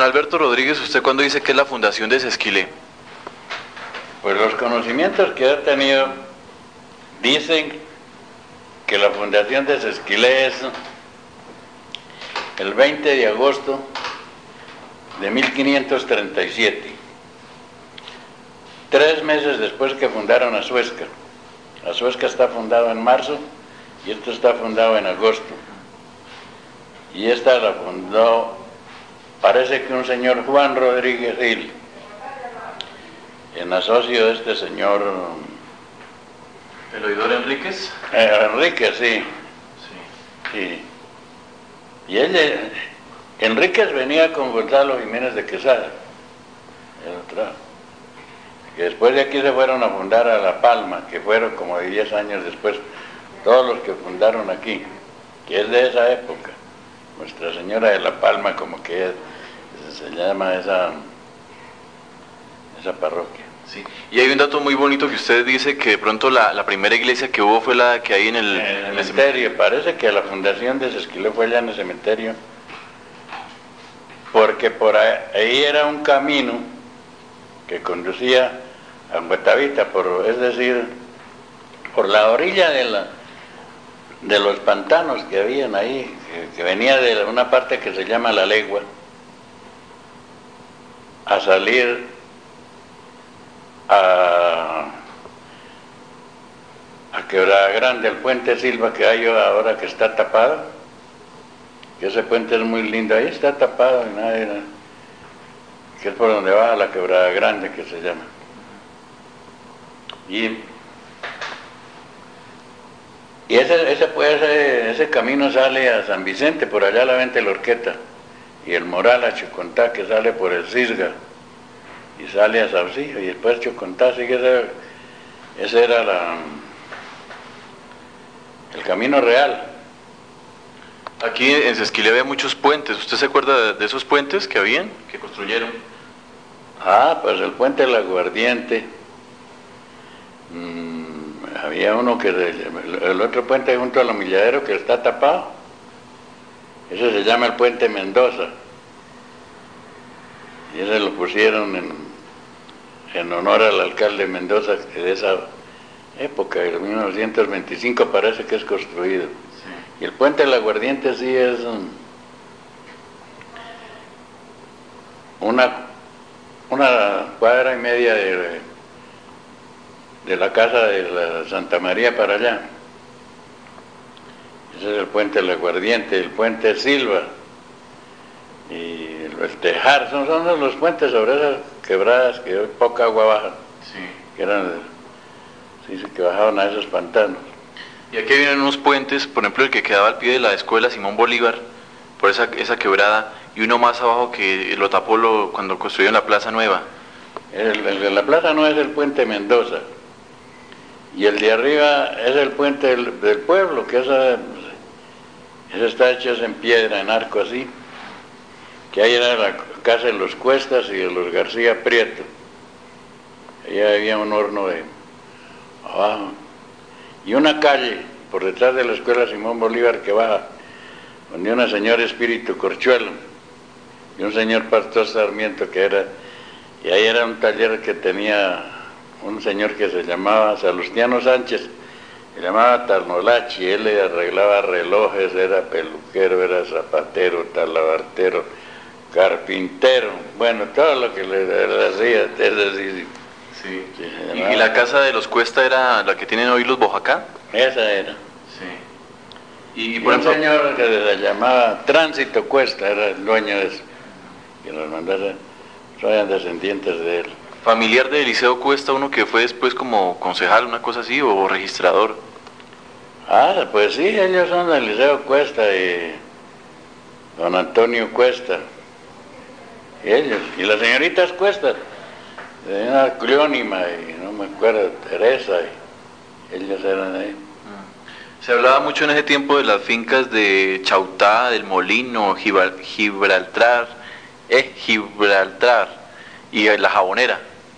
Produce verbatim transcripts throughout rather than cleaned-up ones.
Alberto Rodríguez, ¿usted cuándo dice que es la fundación de Sesquilé? Pues los conocimientos que he tenido dicen que la fundación de Sesquilé es el veinte de agosto de mil quinientos treinta y siete, tres meses después que fundaron Azuesca. Azuesca está fundado en marzo y esto está fundado en agosto. Y esta la fundó, parece que un señor Juan Rodríguez Gil, en asocio de este señor... ¿El oidor Enríquez? Eh, Enríquez, sí. Sí. Sí. Y él, eh, Enríquez venía con Gonzalo Jiménez de Quesada, el otro, que después de aquí se fueron a fundar a La Palma, que fueron como diez años después, todos los que fundaron aquí, que es de esa época. Nuestra Señora de La Palma, como que es, se llama esa, esa parroquia. Sí. Y hay un dato muy bonito que usted dice que de pronto la, la primera iglesia que hubo fue la que hay en el, en el en el cementerio. Parece que la fundación de Sesquilé fue allá en el cementerio, porque por ahí, ahí era un camino que conducía a Guatavita, por, es decir, por la orilla de la de los pantanos que habían ahí, que, que venía de una parte que se llama La Legua, a salir a, a Quebrada Grande, el puente Silva que hay ahora que está tapado, que ese puente es muy lindo, ahí está tapado, y nadie, que es por donde baja la Quebrada Grande que se llama. Y Y ese, ese, pues, ese, ese camino sale a San Vicente, por allá la Vente la Horqueta, y el Moral a Chocontá, que sale por el Cisga, y sale a Saucillo, y después Chocontá, sigue ese, ese era la, el camino real. Aquí en Sesquilé había muchos puentes. ¿Usted se acuerda de, de esos puentes que habían, que construyeron? Ah, pues el puente del Aguardiente. Mm. Había uno que, el otro puente junto al humilladero que está tapado, ese se llama el puente Mendoza, y ese lo pusieron en, en honor al alcalde Mendoza de esa época, de mil novecientos veinticinco parece que es construido. Sí. Y el puente del Aguardiente sí es una, una cuadra y media de... de la casa de la Santa María para allá. Ese es el puente del Aguardiente, el puente Silva y el Tejar, son, son los puentes sobre esas quebradas que hoy poca agua baja, sí. Que eran, sí, que bajaban a esos pantanos. Y aquí vienen unos puentes, por ejemplo el que quedaba al pie de la escuela Simón Bolívar, por esa, esa quebrada, y uno más abajo que lo tapó lo, cuando construyeron la Plaza Nueva. El, el de la Plaza Nueva es el puente Mendoza, y el de arriba es el puente del, del pueblo, que esa, esa está hecho en piedra, en arco así, que ahí era la casa de los Cuestas y de los García Prieto. Ahí había un horno de abajo. Y una calle por detrás de la escuela Simón Bolívar que baja, donde una señora Espíritu Corchuelo y un señor Pastor Sarmiento que era, y ahí era un taller que tenía un señor que se llamaba Salustiano Sánchez, se llamaba Tarnolachi, él le arreglaba relojes, era peluquero, era zapatero, talabartero, carpintero, bueno, todo lo que le, le hacía, es decir, sí. Sí, ¿Y, ¿Y la casa de los Cuesta era la que tienen hoy los Bojacá? Esa era. Sí. Y, Y por un ejemplo, señor que se llamaba Tránsito Cuesta, era el dueño de eso, que nos mandara, eran descendientes de él. ¿Familiar de Eliseo Cuesta, uno que fue después como concejal, una cosa así, o registrador? Ah, pues sí, ellos son de Eliseo Cuesta y don Antonio Cuesta, y ellos, y las señoritas Cuesta, de una Cleónima y no me acuerdo, Teresa, y ellos eran ahí. Se hablaba mucho en ese tiempo de las fincas de Chautá, del Molino, Gibraltar, eh, Gibraltar y la Jabonera.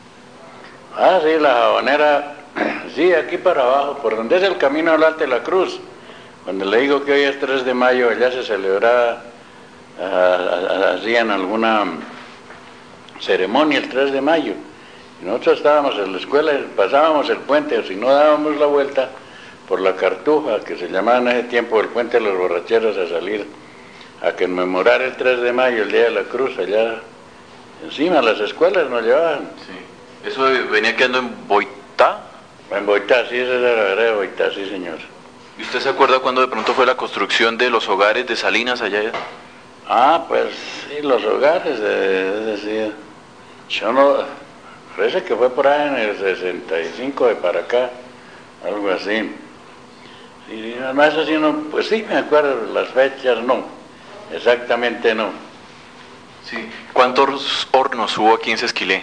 Ah, sí, la Jabonera, sí, aquí para abajo, por donde es el camino al Alto de la Cruz. Cuando le digo que hoy es tres de mayo, allá se celebraba hacían alguna ceremonia el tres de mayo. Y nosotros estábamos en la escuela, pasábamos el puente, o si no dábamos la vuelta por la Cartuja, que se llamaba en ese tiempo el puente de los borracheros, a salir a conmemorar el tres de mayo, el Día de la Cruz, allá encima las escuelas nos llevaban. Sí. ¿Eso venía quedando en Boitá? En Boitá, sí, esa era la vereda de Boitá, sí señor. ¿Y usted se acuerda cuando de pronto fue la construcción de los hogares de Salinas allá? Ah, pues sí, los hogares, es decir, yo no, parece que fue por ahí en el sesenta y cinco de para acá, algo así. Y además así no, pues sí me acuerdo, las fechas no, exactamente no. Sí. ¿Cuántos hornos hubo aquí en Sesquilé?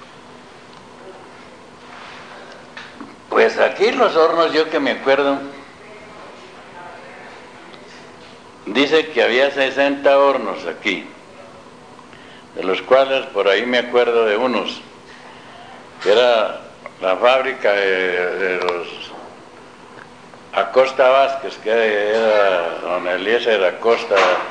Pues aquí los hornos, yo que me acuerdo, dice que había sesenta hornos aquí, de los cuales por ahí me acuerdo de unos, que era la fábrica de, de los Acosta Vázquez, que era don Eliezer Acosta,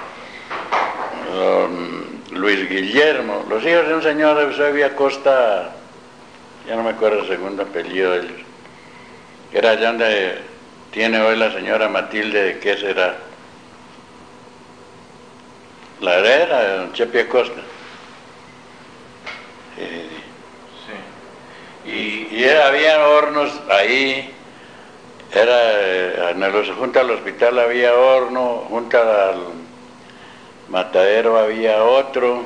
don Luis Guillermo, los hijos de un señor Eusebio Acosta, ya no me acuerdo el segundo apellido de ellos, que era allá donde tiene hoy la señora Matilde, de qué será, la heredera de don Chepi Acosta. Eh, sí. Y, y había hornos ahí, era en el, junto al hospital había horno, junto al matadero había otro,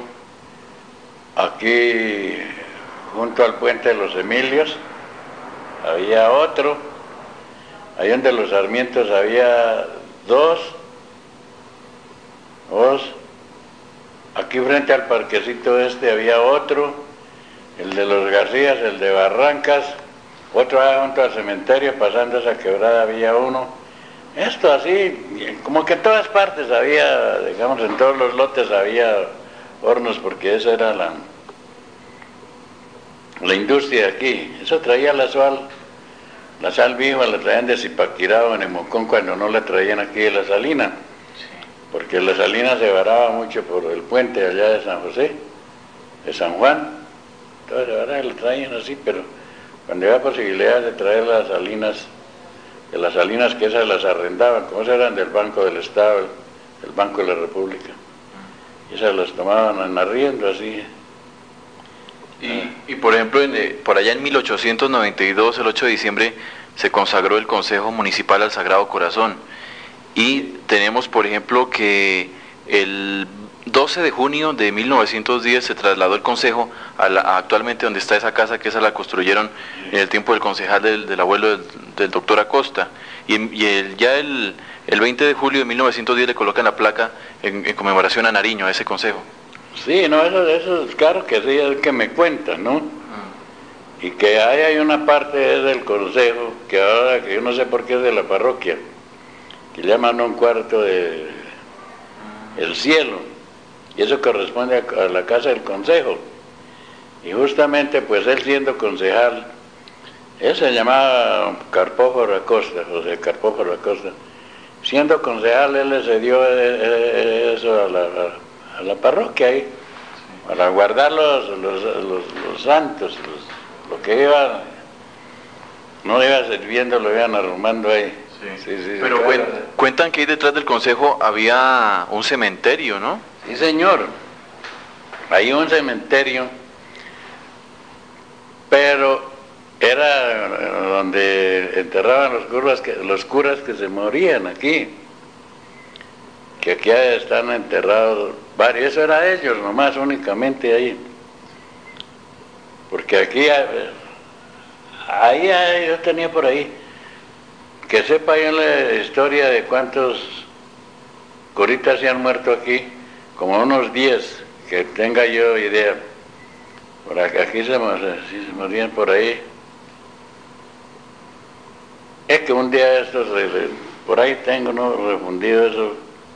aquí junto al puente de los Emilios había otro, ahí donde los Sarmientos había dos, dos, aquí frente al parquecito este había otro, el de los Garcías, el de Barrancas, otro allá junto al cementerio, pasando esa quebrada había uno. Esto así, como que en todas partes había, digamos, en todos los lotes había hornos, porque esa era la, la industria de aquí. Eso traía la sal, la sal viva la traían de Zipaquirá o en Emocón, cuando no la traían aquí de la Salina, porque la Salina se varaba mucho por el puente allá de San José, de San Juan, entonces ahora la traían así, pero cuando había posibilidad de traer las salinas, de las salinas que esas las arrendaban, como esas eran del Banco del Estado, el Banco de la República, y esas las tomaban en arriendo así. Y, y por ejemplo, en, eh, por allá en mil ochocientos noventa y dos, el ocho de diciembre, se consagró el Consejo Municipal al Sagrado Corazón. Y tenemos, por ejemplo, que el doce de junio de mil novecientos diez se trasladó el Consejo a, la, a actualmente donde está esa casa, que esa la construyeron en el tiempo del concejal del, del abuelo del, del doctor Acosta. Y, y el, ya el, el veinte de julio de mil novecientos diez le colocan la placa en, en conmemoración a Nariño, a ese Consejo. Sí, no, eso, eso es claro que sí, es el que me cuenta, ¿no? Mm. Y que ahí hay una parte del Consejo, que ahora, que yo no sé por qué es de la parroquia, que llaman un cuarto de el cielo, y eso corresponde a, a la casa del Consejo. Y justamente, pues él siendo concejal, él se llamaba Carpóforo Acosta, José Carpóforo Acosta, siendo concejal él le cedió eso a la, a, a la parroquia ahí, para guardar los, los, los, los santos, los, lo que iba, no iba sirviendo, lo iban arrumando ahí. Sí. Sí, sí, pero claro. Cuentan que ahí detrás del Consejo había un cementerio, ¿no? Sí, señor, hay un cementerio, pero era donde enterraban los curas que, los curas que se morían aquí, que aquí están enterrados varios, eso era ellos nomás, únicamente ahí, porque aquí, ahí, ahí yo tenía por ahí, que sepa yo la historia de cuántos curitas se han muerto aquí, como unos diez, que tenga yo idea. Por acá, aquí se, si se morían por ahí. Es que un día estos, por ahí tengo, ¿no?, refundido eso,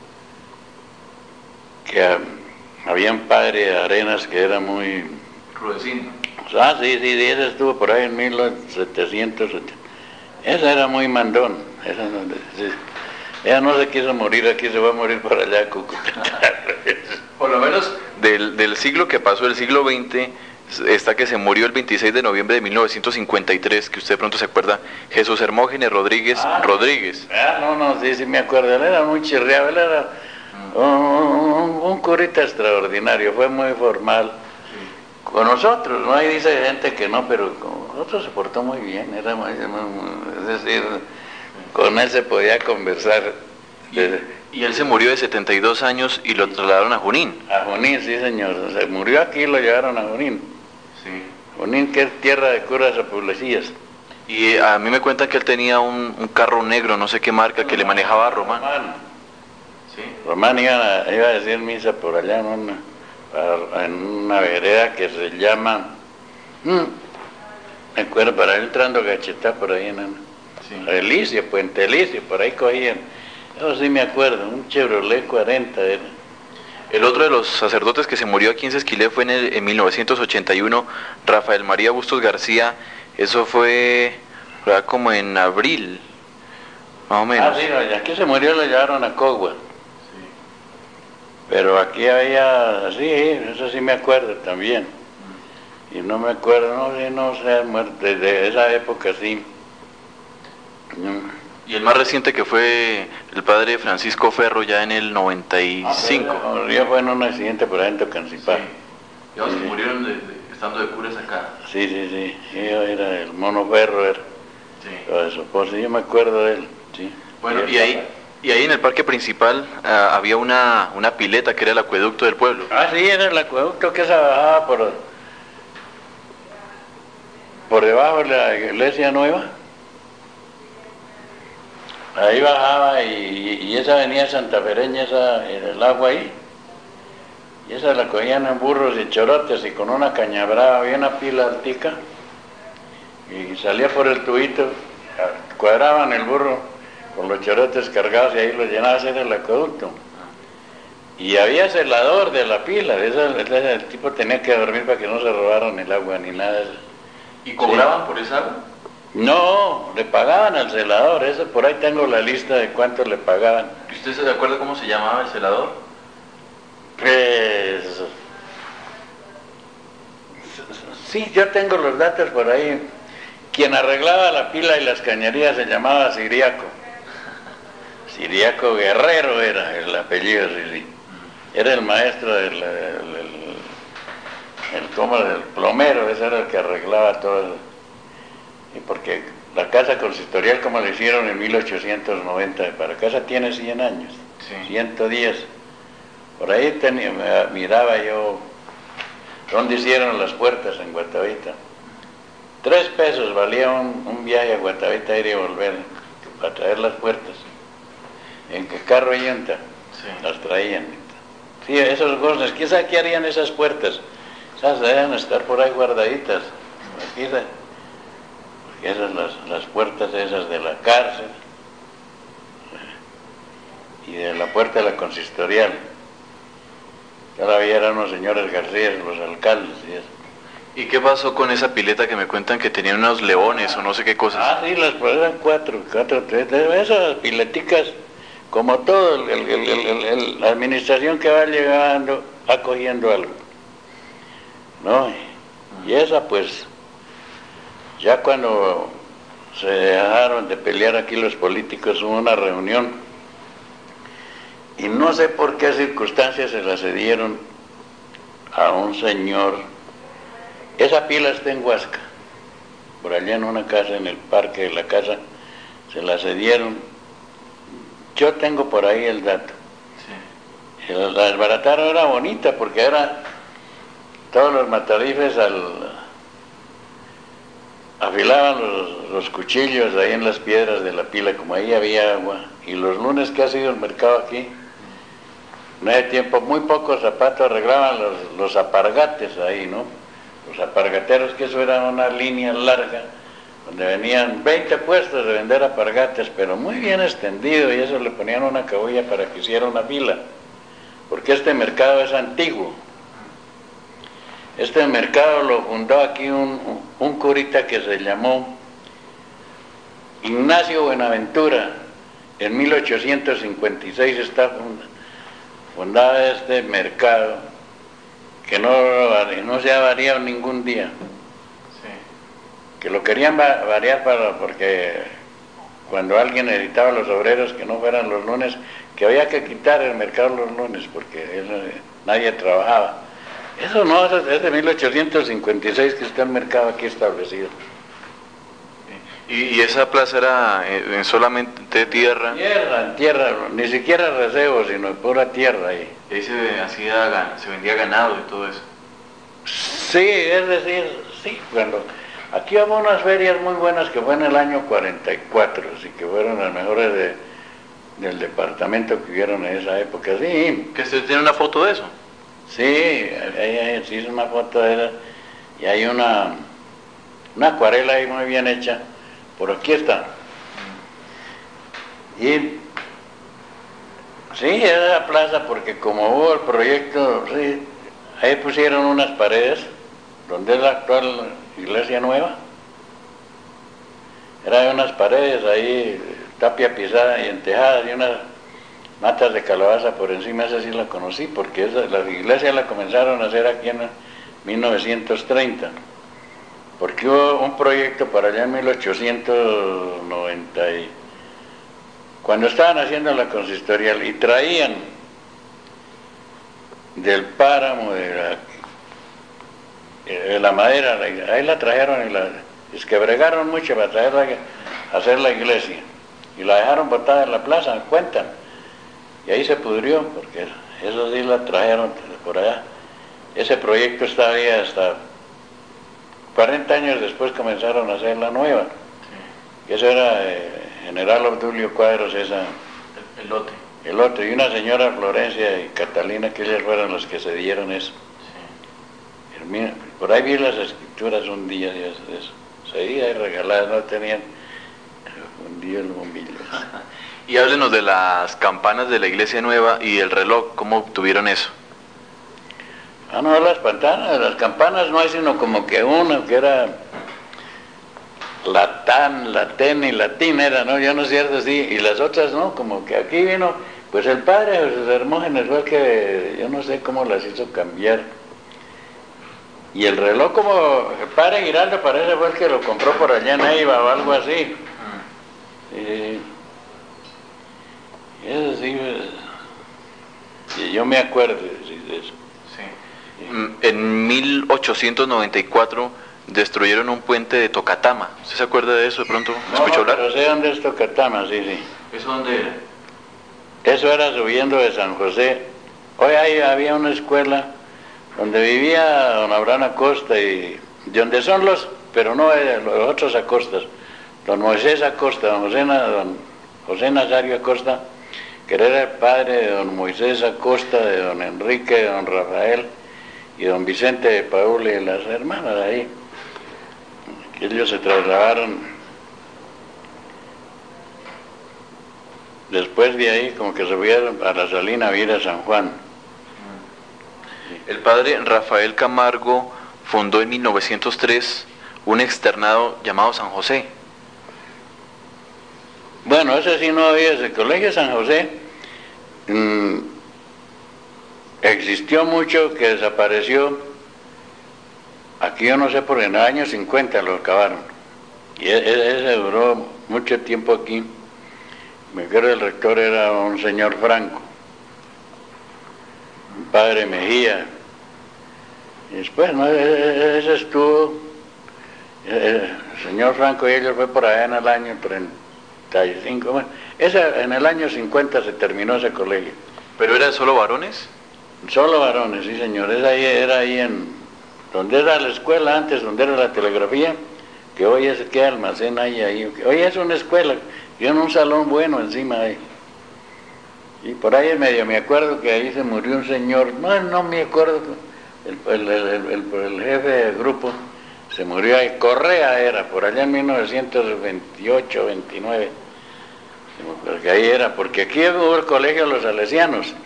que había un padre de Arenas que era muy... Rudecindo. Ah, sí, sí, ese estuvo por ahí en mil setecientos. Ese era muy mandón. Ese, sí. Ella no se quiso morir aquí, se va a morir por allá a Cúcuta. Por lo menos del, del siglo que pasó, el siglo veinte, está que se murió el veintiséis de noviembre de mil novecientos cincuenta y tres, que usted pronto se acuerda, Jesús Hermógenes Rodríguez ah, Rodríguez. Ah, no, no, sí, sí me acuerdo, él era muy chirriado, él era un, un, un curita extraordinario, fue muy formal. Sí. Con nosotros, ¿no? Ahí dice gente que no, pero con nosotros se portó muy bien, era muy, muy, es decir, con él se podía conversar. Y, y él se murió de setenta y dos años y lo trasladaron a Junín. A Junín, sí señor, se murió aquí y lo llevaron a Junín. Sí. Junín, que es tierra de curas a poblecillas. Y a mí me cuentan que él tenía un, un carro negro, no sé qué marca, que le manejaba a Román. Román, sí. Román iba a, iba a decir misa por allá en una, en una vereda que se llama, hmm, me acuerdo, para ir entrando a Gachetá por ahí en sí. Elicio, Puente Elicio, por ahí cogían. Yo sí me acuerdo, un Chevrolet cuarenta era. El otro de los sacerdotes que se murió aquí en Sesquilé fue en, el, en mil novecientos ochenta y uno, Rafael María Bustos García. Eso fue como en abril, más o menos. Ah, sí, aquí se murió, lo llevaron a Cogua. Sí. Pero aquí había, sí, eso sí me acuerdo también. Mm. Y no me acuerdo, no sé, no sé, muerto, desde esa época sí. Mm. Y el más reciente que fue el padre Francisco Ferro ya en el noventa y cinco. Ah, murió fue en un accidente por ahí en Tocancipá. Sí. Ya sí. Se murieron de, de, estando de curas acá. Sí, sí, sí. Yo era el mono Ferro, era. Sí. Todo eso, pues yo me acuerdo de él, sí. Bueno, y, y ahí, y ahí en el parque principal uh, había una, una pileta que era el acueducto del pueblo. Ah, sí, era el acueducto que se bajaba por, por debajo de la iglesia nueva. Ahí bajaba y, y esa avenida santafereña, esa, el agua ahí, y esa la cogían en burros y chorotes y con una caña brava, había una pila altica y salía por el tubito, cuadraban el burro con los chorotes cargados y ahí los llenaba, ese era el acueducto. Y había celador de la pila, esa, esa, el tipo tenía que dormir para que no se robaran el agua ni nada de eso. ¿Y cobraban sí. por esa agua? No, le pagaban al celador, eso por ahí tengo la lista de cuánto le pagaban. ¿Y usted se acuerda cómo se llamaba el celador? Pues... sí, yo tengo los datos por ahí. Quien arreglaba la pila y las cañerías se llamaba Siriaco. Siriaco Guerrero era el apellido, sí, sí. Era el maestro del... El, el, el, como del plomero, ese era el que arreglaba todo eso. Y porque la casa consistorial, como le hicieron en mil ochocientos noventa, para casa tiene cien años, sí. ciento diez. Por ahí tenía, miraba yo dónde hicieron las puertas en Guatavita. Tres pesos valía un, un viaje a Guatavita, ir y volver, para traer las puertas. ¿En qué carro y llanta? Sí. Las traían. Sí, esos goznes, ¿quién sabe qué harían esas puertas? Esas deben estar por ahí guardaditas. Aquí se... esas las, las puertas esas de la cárcel y de la puerta de la consistorial. Todavía eran los señores García, los alcaldes y eso. ¿Y qué pasó con esa pileta que me cuentan que tenían unos leones o no sé qué cosas? Ah, sí, las pues eran cuatro, cuatro, tres, esas pileticas, como todo, el, el, el, el, el, la administración que va llegando, va cogiendo algo, ¿no? Y esa pues... ya cuando se dejaron de pelear aquí los políticos, hubo una reunión y no sé por qué circunstancias se la cedieron a un señor. Esa pila está en Huasca, por allá en una casa, en el parque de la casa, se la cedieron. Yo tengo por ahí el dato. Sí. La desbarataron, era bonita porque era todos los matarifes al... afilaban los, los cuchillos ahí en las piedras de la pila, como ahí había agua. Y los lunes que ha sido el mercado aquí, no hay tiempo, muy pocos zapatos arreglaban los, los apargates ahí, ¿no? Los apargateros, que eso era una línea larga, donde venían veinte puestos de vender apargates, pero muy bien extendido, y eso le ponían una cabulla para que hiciera una fila, porque este mercado es antiguo. Este mercado lo fundó aquí un, un curita que se llamó Ignacio Buenaventura, en mil ochocientos cincuenta y seis está fundado este mercado, que no, no se ha variado ningún día. Sí. Que lo querían variar para, porque cuando alguien necesitaba a los obreros que no fueran los lunes, que había que quitar el mercado los lunes, porque él, nadie trabajaba. Eso no, es de mil ochocientos cincuenta y seis que está el mercado aquí establecido. ¿Y, y esa plaza era en solamente tierra? Tierra, tierra, ni siquiera recebo, sino pura tierra ahí. Y ahí se, hacía, se vendía ganado y todo eso. Sí, es decir, sí, cuando aquí hubo unas ferias muy buenas que fue en el año cuarenta y cuatro, así que fueron las mejores de, del departamento que hubieron en esa época, sí. ¿Que usted tiene una foto de eso? Sí, ahí, ahí, sí es una foto de esa, y hay una, una acuarela ahí muy bien hecha. Por aquí está. Y sí, era la plaza porque como hubo el proyecto, sí, ahí pusieron unas paredes, donde es la actual iglesia nueva. Eran unas paredes ahí, tapia pisada y entejadas, y unas matas de calabaza por encima. Esa sí la conocí, porque esa, la iglesia la comenzaron a hacer aquí en mil novecientos treinta. Porque hubo un proyecto para allá en mil ochocientos noventa, y cuando estaban haciendo la consistorial y traían del páramo de la, de la madera, ahí la trajeron y la esquebregaron mucho para traerla a hacer la iglesia, y la dejaron botada en la plaza, cuentan, y ahí se pudrió, porque eso sí la trajeron por allá. Ese proyecto está ahí hasta cuarenta años después comenzaron a hacer la nueva. Sí. Eso era eh, General Obdulio Cuadros, esa, el, el lote. El lote, y una señora Florencia y Catalina, que ellas fueron las que se dieron eso. Sí. Por ahí vi las escrituras un día de eso. Seguía y regaladas, no tenían un día el bombillo. Y háblenos de las campanas de la iglesia nueva y el reloj, ¿cómo obtuvieron eso? Ah, no, las campanas, las campanas no hay sino como que una, que era latán, latén y latín era, ¿no? Yo no es cierto, sí, y las otras no, como que aquí vino, pues el padre Jesús Hermógenes fue el que, yo no sé cómo las hizo cambiar. Y el reloj, como el padre Giraldo parece fue el que lo compró por allá en Neiva o algo así. Y eso sí, y yo me acuerdo de eso. En mil ochocientos noventa y cuatro destruyeron un puente de Tocatama. ¿Usted se acuerda de eso de pronto? ¿Me no, escuchó hablar? Pero sé dónde es Tocatama, sí, sí. ¿Eso dónde era? Eso era subiendo de San José. Hoy ahí había una escuela donde vivía don Abraham Acosta, y de donde son los, pero no los otros Acostas, don Moisés Acosta, don José, don José Nazario Acosta, que era el padre de don Moisés Acosta, de don Enrique, de don Rafael y don Vicente de Paul y las hermanas ahí, que ellos se trasladaron después de ahí, como que subieron a la Salina Vira San Juan. El padre Rafael Camargo fundó en mil novecientos tres un externado llamado San José. Bueno, ese sí no había, ese colegio San José mmm, existió mucho, que desapareció. Aquí yo no sé, por en el año cincuenta lo acabaron. Y ese duró mucho tiempo aquí. Me acuerdo el rector era un señor Franco, un padre Mejía. Y después, ¿no? Ese estuvo, el señor Franco y ellos fue por allá en el año treinta y cinco. Bueno, ese, en el año cincuenta se terminó ese colegio. ¿Pero era solo varones? Solo varones, sí señor. Era ahí, era ahí en donde era la escuela antes, donde era la telegrafía, que hoy es que almacén ahí, ahí. Hoy es una escuela, y en un salón bueno encima ahí. Y por ahí en medio me acuerdo que ahí se murió un señor, no, no me acuerdo, el, el, el, el, el jefe del grupo se murió ahí, Correa era, por allá en mil novecientos veintiocho, veintinueve, porque ahí era, porque aquí hubo el colegio de los salesianos,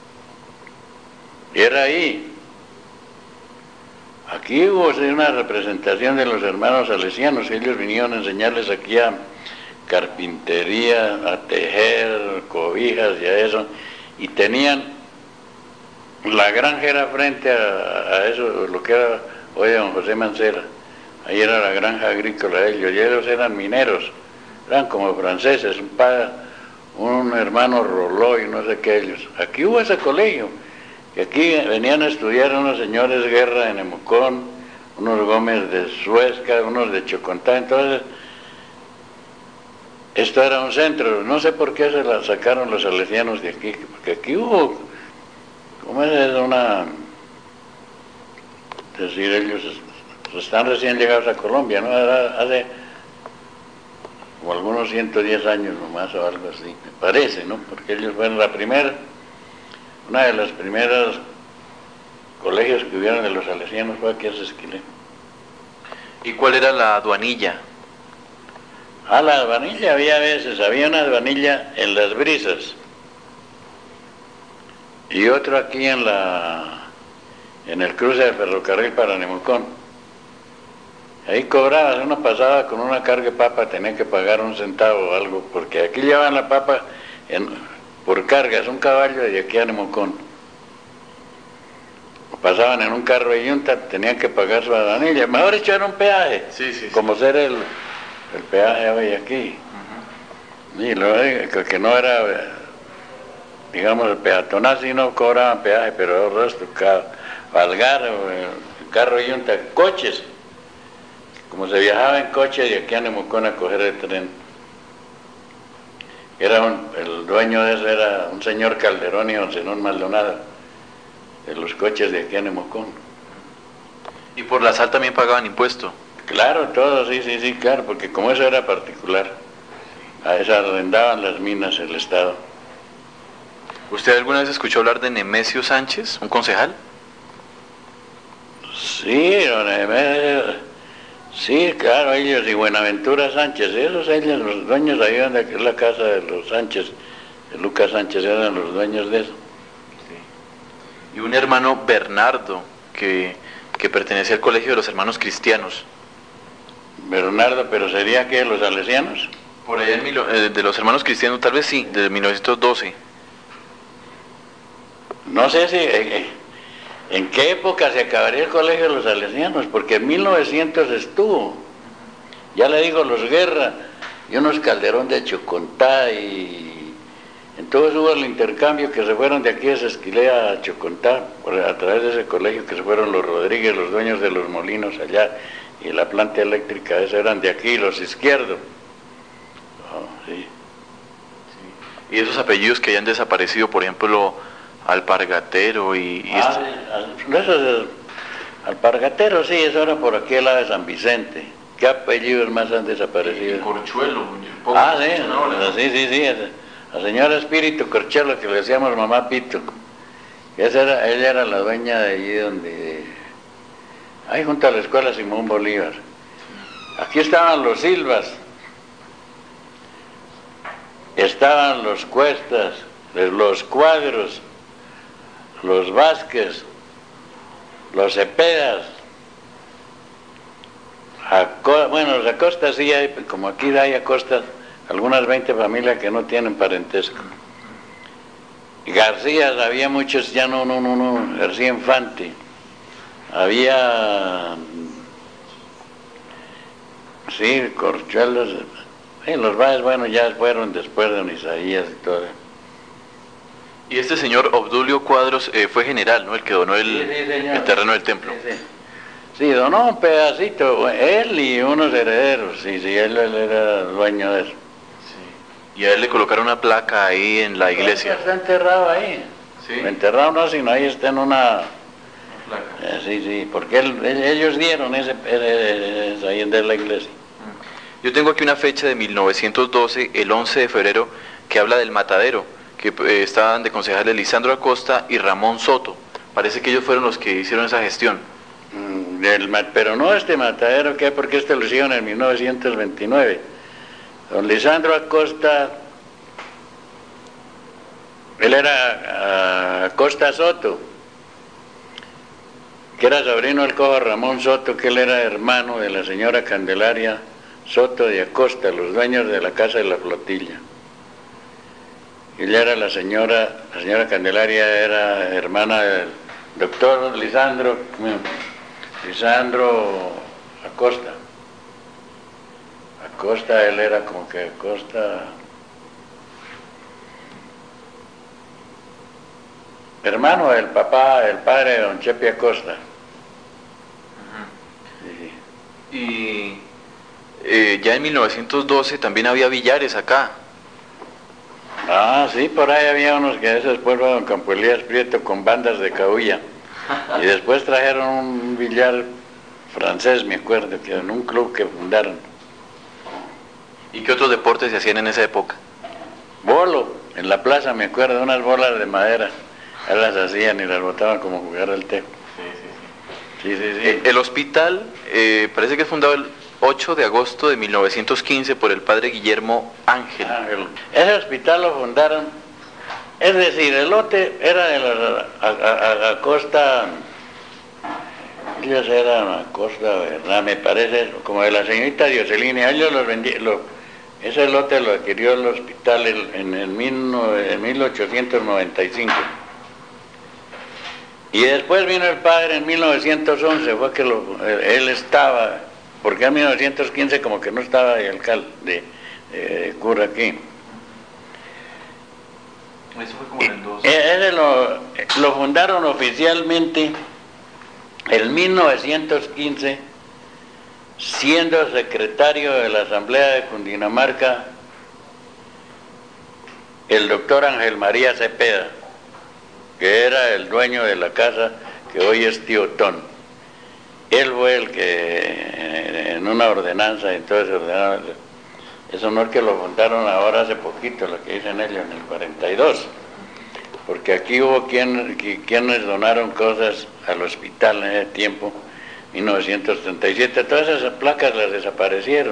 y era ahí. Aquí hubo una representación de los hermanos salesianos, ellos vinieron a enseñarles aquí a carpintería, a tejer cobijas y a eso, y tenían la granja era frente a, a eso, lo que era hoy don José Mancera, ahí era la granja agrícola de ellos, y ellos eran mineros, eran como franceses, un padre, un hermano Roló y no sé qué ellos. Aquí hubo ese colegio, que aquí venían a estudiar unos señores Guerra de Nemucón, unos Gómez de Suezca, unos de Chocontá, entonces esto era un centro, no sé por qué se la sacaron los salesianos de aquí, porque aquí hubo, ¿cómo es una? Es decir, ellos están recién llegados a Colombia, ¿no? Era hace o algunos ciento diez años nomás o algo así, me parece, ¿no? Porque ellos fueron la primera, una de las primeras colegios que hubieron de los salesianos fue aquí a Sesquilé. ¿Y cuál era la aduanilla? Ah, la aduanilla había veces, había una aduanilla en Las Brisas y otro aquí en la en el cruce del ferrocarril para Nemucón. Ahí cobrabas, uno pasaba con una carga de papa, tenía que pagar un centavo o algo, porque aquí llevaban la papa en, por cargas, un caballo de aquí a Nemucón. Pasaban en un carro de yunta, tenían que pagar su aduanilla, mejor dicho era un peaje, sí, sí, sí. Como ser el, el peaje hoy aquí. Uh-huh. Y lo que no era, digamos, el peatonal sí no cobraban peaje, pero el resto, Valgar, el carro de yunta, coches. Como se viajaba en coche de aquí a Nemucón a coger el tren, era un, el dueño de eso era un señor Calderón y don Zenón Maldonado, de los coches de aquí a Nemucón. ¿Y por la sal también pagaban impuesto? Claro, todo, sí, sí, sí, claro, porque como eso era particular, a esa arrendaban las minas el Estado. ¿Usted alguna vez escuchó hablar de Nemesio Sánchez, un concejal? Sí, don Nemesio. Sí, claro, ellos y Buenaventura Sánchez, esos ellos, los dueños ahí donde es la casa de los Sánchez, de Lucas Sánchez, eran los dueños de eso. Sí. Y un hermano Bernardo, que, que pertenecía al Colegio de los Hermanos Cristianos. Bernardo, pero ¿sería que los salesianos? Por allá en Milo, eh, de los Hermanos Cristianos, tal vez sí, de mil novecientos doce. No sé si... Eh, eh. ¿En qué época se acabaría el colegio de los salesianos? Porque en mil novecientos estuvo, ya le digo, los Guerra y unos Calderón de Chocontá, y entonces hubo el intercambio que se fueron de aquí de Sesquilé a Chocontá, a través de ese colegio que se fueron los Rodríguez, los dueños de los molinos allá, y la planta eléctrica, esos eran de aquí, los Izquierdo. Oh, sí. Sí. Y esos apellidos que hayan desaparecido, por ejemplo, Alpargatero y... y ah, este... eso es, Alpargatero, sí, eso era por aquí al lado de San Vicente. ¿Qué apellidos más han desaparecido? Y Corchuelo. Ah, sí, no, sí, sí, sí, la señora Espíritu Corchuelo, que le decíamos mamá Pito. Esa era, ella era la dueña de allí donde... ahí junto a la escuela Simón Bolívar. Aquí estaban los Silvas, estaban los Cuestas, los Cuadros, los Vázquez, los Cepedas, Acosta, bueno, los Acosta sí hay, como aquí hay Acosta, algunas veinte familias que no tienen parentesco. García, había muchos, ya no, no, no, no, García Infante, había, sí, Corchuelos, sí, los Báez, bueno, ya fueron después de don Isaías y todo. Y este señor Obdulio Cuadros eh, fue general, ¿no? El que donó el, sí, sí, el terreno del templo. Sí, sí. Sí, donó un pedacito, él y unos herederos, sí, sí, él, él era dueño de eso. Sí. Y a él le colocaron una placa ahí en la iglesia. Está enterrado ahí. Sí. Enterrado no, sino ahí está en una... Una placa. Eh, sí, sí, porque él, ellos dieron ese, ese, ese ahí de la iglesia. Yo tengo aquí una fecha de mil novecientos doce, el once de febrero, que habla del matadero, que eh, estaban de concejales Lisandro Acosta y Ramón Soto. Parece que ellos fueron los que hicieron esa gestión. Mm, el, pero no este matadero que hay, porque este lo hicieron en mil novecientos veintinueve. Don Lisandro Acosta, él era uh, Acosta Soto, que era sobrino del cojo Ramón Soto, que él era hermano de la señora Candelaria Soto de Acosta, los dueños de la Casa de la Flotilla. Ella era la señora, la señora Candelaria era hermana del doctor Lisandro, Lisandro Acosta. Acosta, él era como que Acosta... hermano del papá, el padre de don Chepe Acosta. Uh-huh. Sí. Y eh, ya en mil novecientos doce también había billares acá. Ah, sí, por ahí había unos que después fueron don Campo Elías Prieto con bandas de cabulla. Y después trajeron un billar francés, me acuerdo, que en un club que fundaron. ¿Y qué otros deportes se hacían en esa época? Bolo, en la plaza, me acuerdo, unas bolas de madera. Ellas las hacían y las botaban como jugar al tejo. Sí, sí, sí. sí, sí, sí. Eh, el hospital eh, parece que es fundado el ocho de agosto de mil novecientos quince por el padre Guillermo Ángel. Ángel. Ese hospital lo fundaron, es decir, el lote era de la Acosta, ellos eran Acosta, ¿verdad? Me parece, como de la señorita Dioselini, ellos los vendían, lo, ese lote lo adquirió el hospital en, en, en mil ochocientos noventa y cinco. Y después vino el padre en mil novecientos once, fue que lo, él estaba, porque en mil novecientos quince como que no estaba de alcalde, de, de cura aquí. Eso fue como en el dos. Ese lo, lo fundaron oficialmente en mil novecientos quince, siendo secretario de la Asamblea de Cundinamarca el doctor Ángel María Cepeda, que era el dueño de la casa que hoy es Tío Tón. Él fue el que en una ordenanza, entonces ordenaron, es honor que lo fundaron ahora hace poquito, lo que dicen ellos, en el cuarenta y dos, porque aquí hubo quien, quienes donaron cosas al hospital en ese tiempo, mil novecientos treinta y siete, todas esas placas las desaparecieron.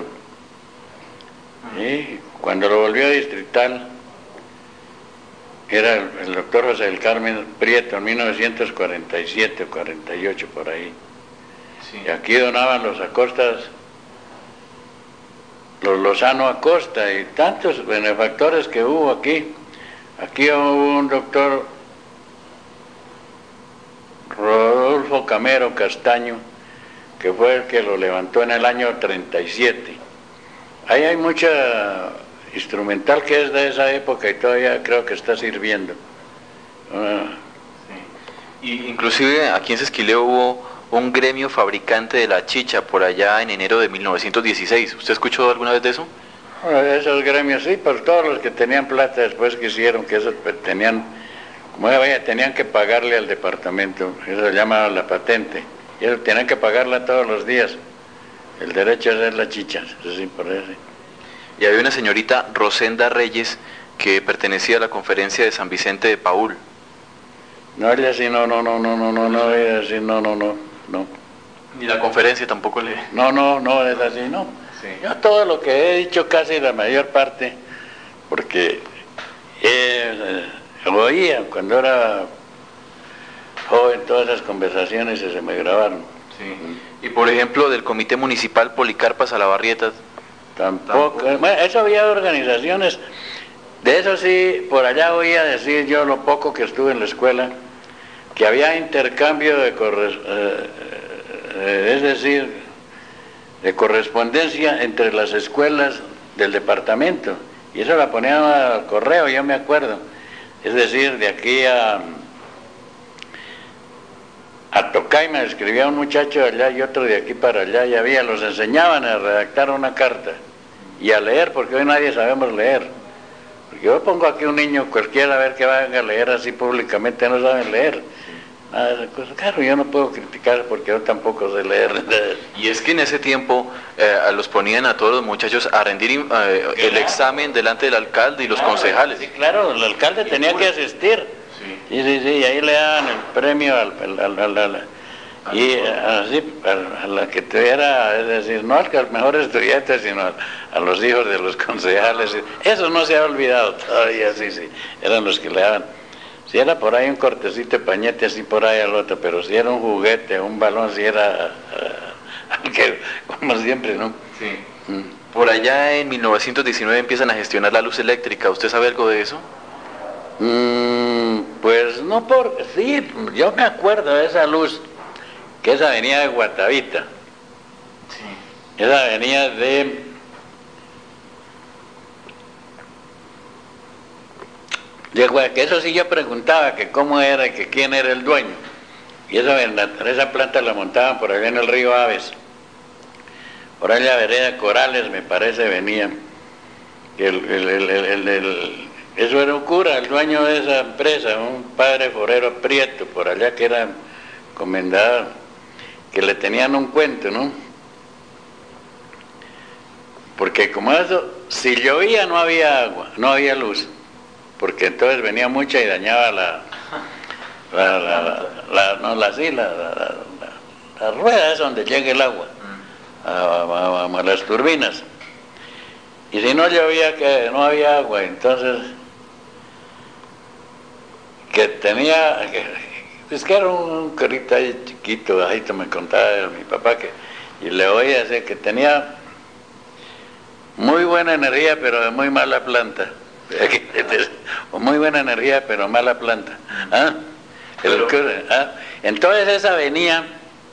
¿Sí? Cuando lo volvió distrital, era el, el doctor José del Carmen Prieto en mil novecientos cuarenta y siete o cuarenta y ocho por ahí. Sí. Y aquí donaban los Acostas, los Lozano Acosta y tantos benefactores que hubo aquí. Aquí hubo un doctor Rodolfo Camero Castaño, que fue el que lo levantó en el año treinta y siete. Ahí hay mucha instrumental que es de esa época y todavía creo que está sirviendo. Uh. Sí. Y inclusive aquí en Sesquileo hubo un gremio fabricante de la chicha por allá en enero de mil novecientos dieciséis. ¿Usted escuchó alguna vez de eso? Bueno, esos gremios sí, pero todos los que tenían plata después quisieron que esos tenían, como vaya, tenían que pagarle al departamento, eso se llama la patente, y eso tenían que pagarla todos los días, el derecho a hacer la chicha, eso sí, por eso. Y había una señorita Rosenda Reyes que pertenecía a la conferencia de San Vicente de Paúl. No, ella sí, no, no, no, no, no, no, no, ella sí, no, no, no, no. Ni la conferencia tampoco le... No, no, no, es así, no. Sí. Yo todo lo que he dicho, casi la mayor parte, porque eh, oía cuando era joven todas esas conversaciones y se me grabaron. Sí. Y por ejemplo, del Comité Municipal Policarpa Salabarrieta... Tampoco. Tampoco. Bueno, eso había organizaciones, de eso sí, por allá oía decir yo lo poco que estuve en la escuela, que había intercambio de corres, eh, eh, es decir, de correspondencia entre las escuelas del departamento, y eso la ponían al correo, yo me acuerdo, es decir, de aquí a a Tocaima escribía un muchacho de allá y otro de aquí para allá, y había, los enseñaban a redactar una carta y a leer, porque hoy nadie sabemos leer. Porque yo pongo aquí un niño cualquiera a ver que vayan a leer así públicamente, no saben leer. Nada de esas cosas. Claro, yo no puedo criticar porque yo tampoco sé leer. Y es que en ese tiempo eh, los ponían a todos los muchachos a rendir eh, claro. el examen delante del alcalde y los claro, concejales. Sí, claro, el alcalde tenía que asistir. Sí, sí, sí, y ahí le daban el premio al, al, al, al, al y así a, a la que tuviera, es decir, no al mejor estudiante, sino a, a los hijos de los concejales. Eso no se ha olvidado todavía, sí, sí, eran los que le daban. Si era por ahí un cortecito de pañete, así por ahí al otro, pero si era un juguete, un balón, si era que, como siempre, ¿no? Sí. Mm. Por allá en mil novecientos diecinueve empiezan a gestionar la luz eléctrica. ¿Usted sabe algo de eso? Mm, pues no por... Sí, yo me acuerdo de esa luz, que esa venía de Guatavita. Sí. Esa venía de... de Gua- que eso sí yo preguntaba, que cómo era, que quién era el dueño. Y esa, esa planta la montaban por allá en el río Aves. Por allá vereda Corales, me parece, venía. El, el, el, el, el, eso era un cura, el dueño de esa empresa, un padre forero Prieto, por allá que era comendador, que le tenían un cuento, ¿no? Porque como eso, si llovía no había agua, no había luz, porque entonces venía mucha y dañaba la, la, la, la, la no, la, sí, la, la, la, la rueda es donde llega el agua, a, a, a, a las turbinas. Y si no llovía, que no había agua, entonces, que tenía, que, es que era un carrito ahí chiquito, bajito, me contaba mi papá, que, y le oía decir que tenía muy buena energía, pero de muy mala planta. O muy buena energía, pero mala planta. ¿Ah? El, ¿ah? Entonces esa venía,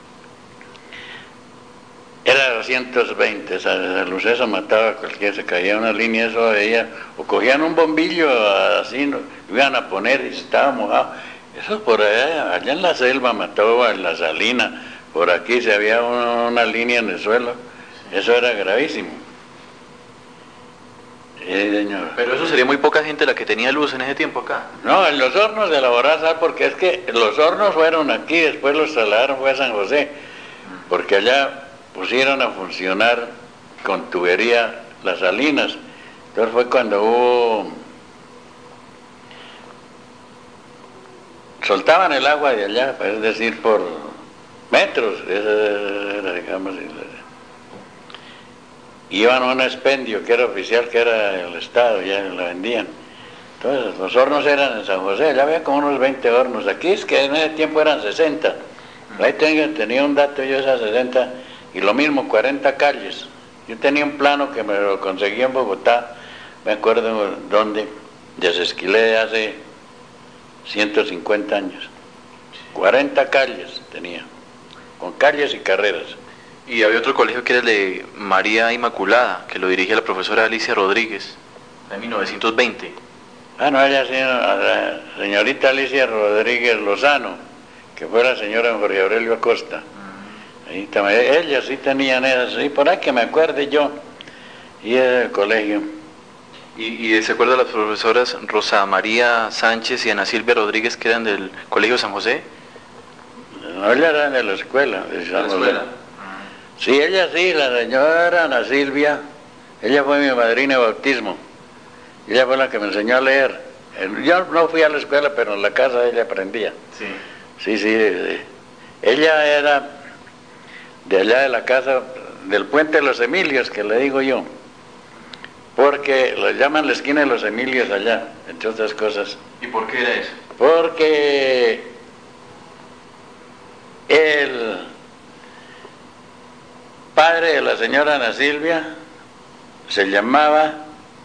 era doscientos veinte, esa, esa luz, eso mataba a cualquiera, se caía una línea, eso veía, o cogían un bombillo así, ¿no? Iban a poner y estaba mojado. Eso por allá, allá en la selva mató en la salina, por aquí se había una, una línea en el suelo, eso era gravísimo. Sí, señor. Pero eso sería muy poca gente la que tenía luz en ese tiempo acá. No, en los hornos de elaborar sal, porque es que los hornos fueron aquí, después los trasladaron fue a San José, porque allá pusieron a funcionar con tubería las salinas. Entonces fue cuando hubo... soltaban el agua de allá, es decir, por metros, esa era, digamos, iban a un expendio que era oficial, que era el Estado, ya la vendían. Entonces los hornos eran en San José, ya había como unos veinte hornos. Aquí es que en ese tiempo eran sesenta. Ahí tengo, tenía un dato yo esas sesenta, y lo mismo, cuarenta calles. Yo tenía un plano que me lo conseguí en Bogotá, me acuerdo dónde, desesquilé hace ciento cincuenta años. cuarenta calles tenía, con calles y carreras. Y había otro colegio que era el de María Inmaculada, que lo dirige la profesora Alicia Rodríguez, en mil novecientos veinte. Ah, no, ella sí, la señorita Alicia Rodríguez Lozano, que fue la señora Jorge Aurelio Acosta. Uh-huh. Ahí también, ellas sí tenían esas, sí, por ahí que me acuerde yo, y era el colegio. ¿Y, y se acuerda de las profesoras Rosa María Sánchez y Ana Silvia Rodríguez, que eran del Colegio San José? No, ellas eran de la escuela. De San José. ¿La escuela? Sí, ella sí, la señora Ana Silvia, ella fue mi madrina de bautismo, ella fue la que me enseñó a leer. Yo no fui a la escuela, pero en la casa ella aprendía. Sí. Sí, sí, sí. Ella era de allá de la casa, del Puente de los Emilios, que le digo yo, porque lo llaman la esquina de los Emilios allá, entre otras cosas. ¿Y por qué era eso? Porque el padre de la señora Ana Silvia se llamaba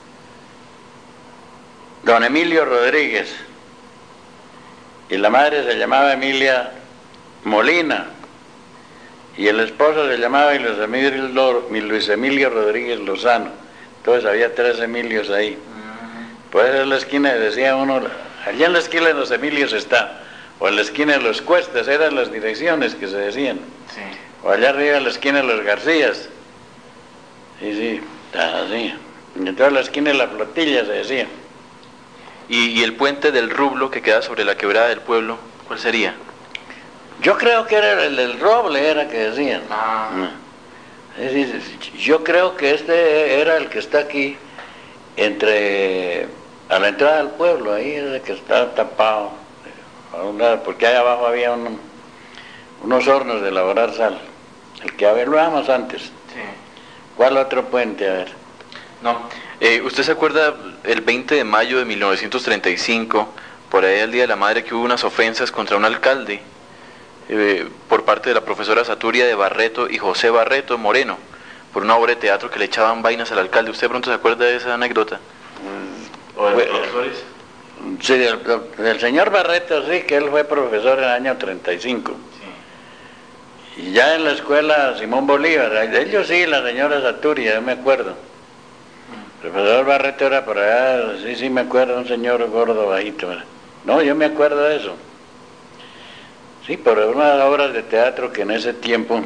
don Emilio Rodríguez y la madre se llamaba Emilia Molina y el esposo se llamaba Luis Emilio, Luis Emilio Rodríguez Lozano. Entonces había tres Emilios ahí. Uh-huh. Pues en la esquina decía uno, allá en la esquina de los Emilios está, o en la esquina de los Cuestas, eran las direcciones que se decían. Sí. O allá arriba en la esquina de los Garcías. Sí, sí, así. Y entonces la esquina de la Flotilla se decía. ¿Y, y el puente del Rublo que queda sobre la quebrada del pueblo, cuál sería? Yo creo que era el del Roble, era que decían. Ah. Es decir, yo creo que este era el que está aquí, entre, a la entrada del pueblo, ahí es el que está tapado, a un lado, porque allá abajo había un, unos hornos de elaborar sal, el que hablábamos antes. Sí. ¿Cuál otro puente? A ver. No, eh, ¿usted se acuerda el veinte de mayo de mil novecientos treinta y cinco, por ahí el Día de la Madre, que hubo unas ofensas contra un alcalde eh, por parte de la profesora Saturia de Barreto y José Barreto Moreno, por una obra de teatro que le echaban vainas al alcalde. ¿Usted pronto se acuerda de esa anécdota? ¿O de los Bueno, profesores? Sí, del, del señor Barreto, sí, que él fue profesor en el año treinta y cinco. Sí. Y ya en la escuela Simón Bolívar, de ellos sí, la señora Saturia, yo me acuerdo. Mm. El profesor Barreto era por allá, sí, sí me acuerdo, un señor gordo, bajito. No, yo me acuerdo de eso. Sí, por unas obras de teatro que en ese tiempo,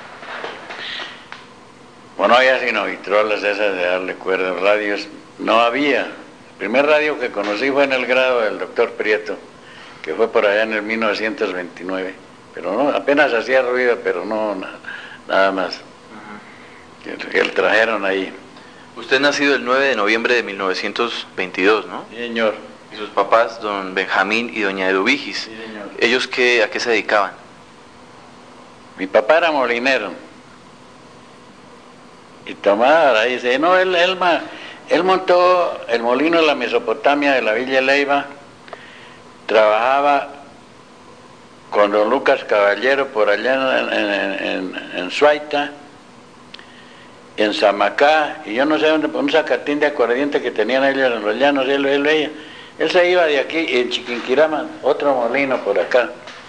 bueno, no había sino vitrolas esas de darle cuerda, radios, no había. El primer radio que conocí fue en el grado del doctor Prieto, que fue por allá en el mil novecientos veintinueve, pero no, apenas hacía ruido, pero no, nada, nada más. Uh-huh. que, que trajeron ahí. Usted nacido el nueve de noviembre de mil novecientos veintidós, ¿no? Sí, señor. Y sus papás, don Benjamín y doña Eduvigis. Sí, señor. ¿Ellos qué, a qué se dedicaban? Mi papá era molinero. Y tomaba, ahí dice, no, él, él, él montó el molino en la Mesopotamia de la Villa Leiva, trabajaba con don Lucas Caballero por allá en, en, en, en Suaita, en Zamacá, y yo no sé, un, un zacatín de acordiente que tenían ellos en los llanos, él, él veía. Él se iba de aquí, en Chiquinquirama, otro molino por acá.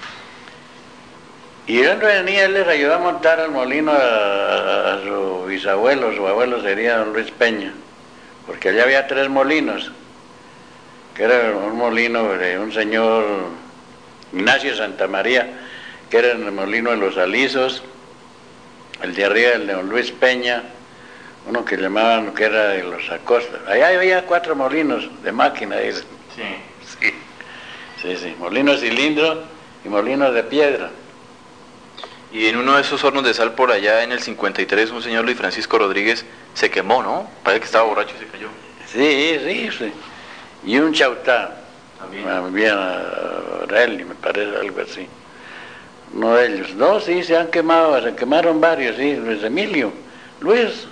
Y él venía, él les ayudó a montar el molino a, a, a su bisabuelo, su abuelo sería don Luis Peña, porque allá había tres molinos, que era un molino de un señor Ignacio Santa María, que era el molino de los Alisos, el de arriba el de don Luis Peña, uno que llamaban, que era de los Acosta. Allá había cuatro molinos de máquina. Sí. Sí, sí, sí, molinos cilindro y molinos de piedra. Y en uno de esos hornos de sal por allá en el cincuenta y tres, un señor Luis Francisco Rodríguez se quemó, ¿no? Parece que estaba borracho y se cayó. Sí, sí, sí. Y un chautá. También. También, Aureli, me parece, algo así. Uno de ellos. No, sí, se han quemado, se quemaron varios, sí, Luis Emilio. Luis.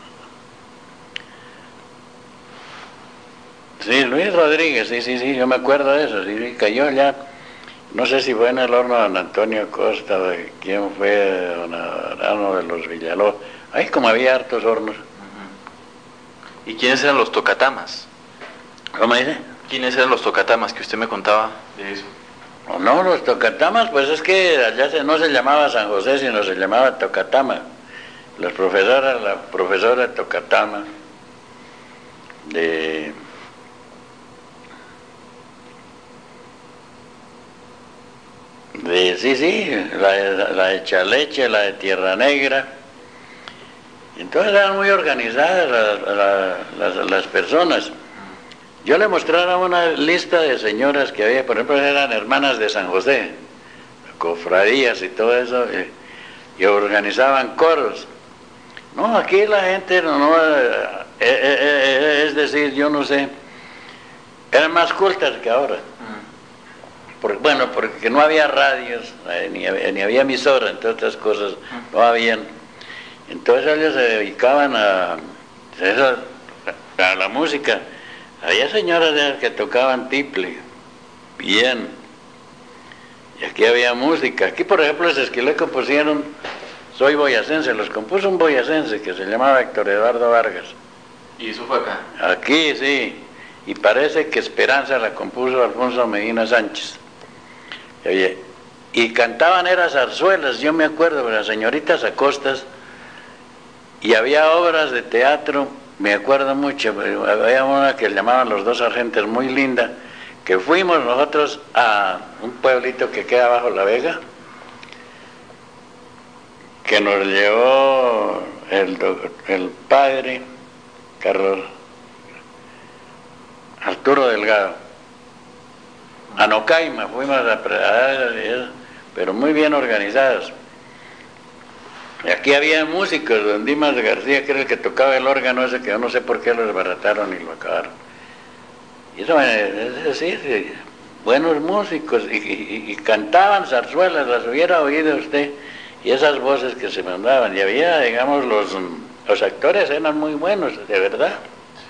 Sí, Luis Rodríguez, sí, sí, sí, yo me acuerdo de eso, sí, sí, cayó ya. No sé si fue en el horno de don Antonio Costa, de quién fue, don Arano de los Villalobos. Ahí como había hartos hornos. Uh-huh. ¿Y quiénes eran los tocatamas? ¿Cómo dice? ¿Quiénes eran los tocatamas que usted me contaba de eso? No, no, los tocatamas, pues es que allá se, no se llamaba San José, sino se llamaba Tocatama. La profesora, la profesora Tocatama, de... De, sí, sí, la de, la de Chaleche, la de Tierra Negra. Entonces eran muy organizadas la, la, las, las personas. Yo le mostraba una lista de señoras que había, por ejemplo, eran hermanas de San José, cofradías y todo eso, y, y organizaban coros. No, aquí la gente, no, no eh, eh, eh, es decir, yo no sé, eran más cultas que ahora. Porque, bueno, porque no había radios, eh, ni, ni había emisoras, entre otras cosas, no habían. Entonces ellos se dedicaban a, a la música. Había señoras que tocaban tiple, bien. Y aquí había música. Aquí, por ejemplo, los Esquilé compusieron Soy Boyacense, los compuso un boyacense que se llamaba Héctor Eduardo Vargas. ¿Y eso fue acá? Aquí, sí. Y parece que Esperanza la compuso Alfonso Medina Sánchez. Oye, y cantaban eran zarzuelas, yo me acuerdo, las señoritas Acostas, y había obras de teatro, me acuerdo mucho, había una que llamaban Los Dos Sargentos, muy linda, que fuimos nosotros a un pueblito que queda bajo la Vega, que nos llevó el, el padre Carlos Arturo Delgado. A Nocaima fuimos a, a, pero muy bien organizados. Y aquí había músicos, don Dimas García, que era el que tocaba el órgano ese, que yo no sé por qué lo desbarataron y lo acabaron. Y eso es decir, buenos músicos, y, y, y cantaban zarzuelas, las hubiera oído usted, y esas voces que se mandaban, y había, digamos, los, los actores eran muy buenos, de verdad.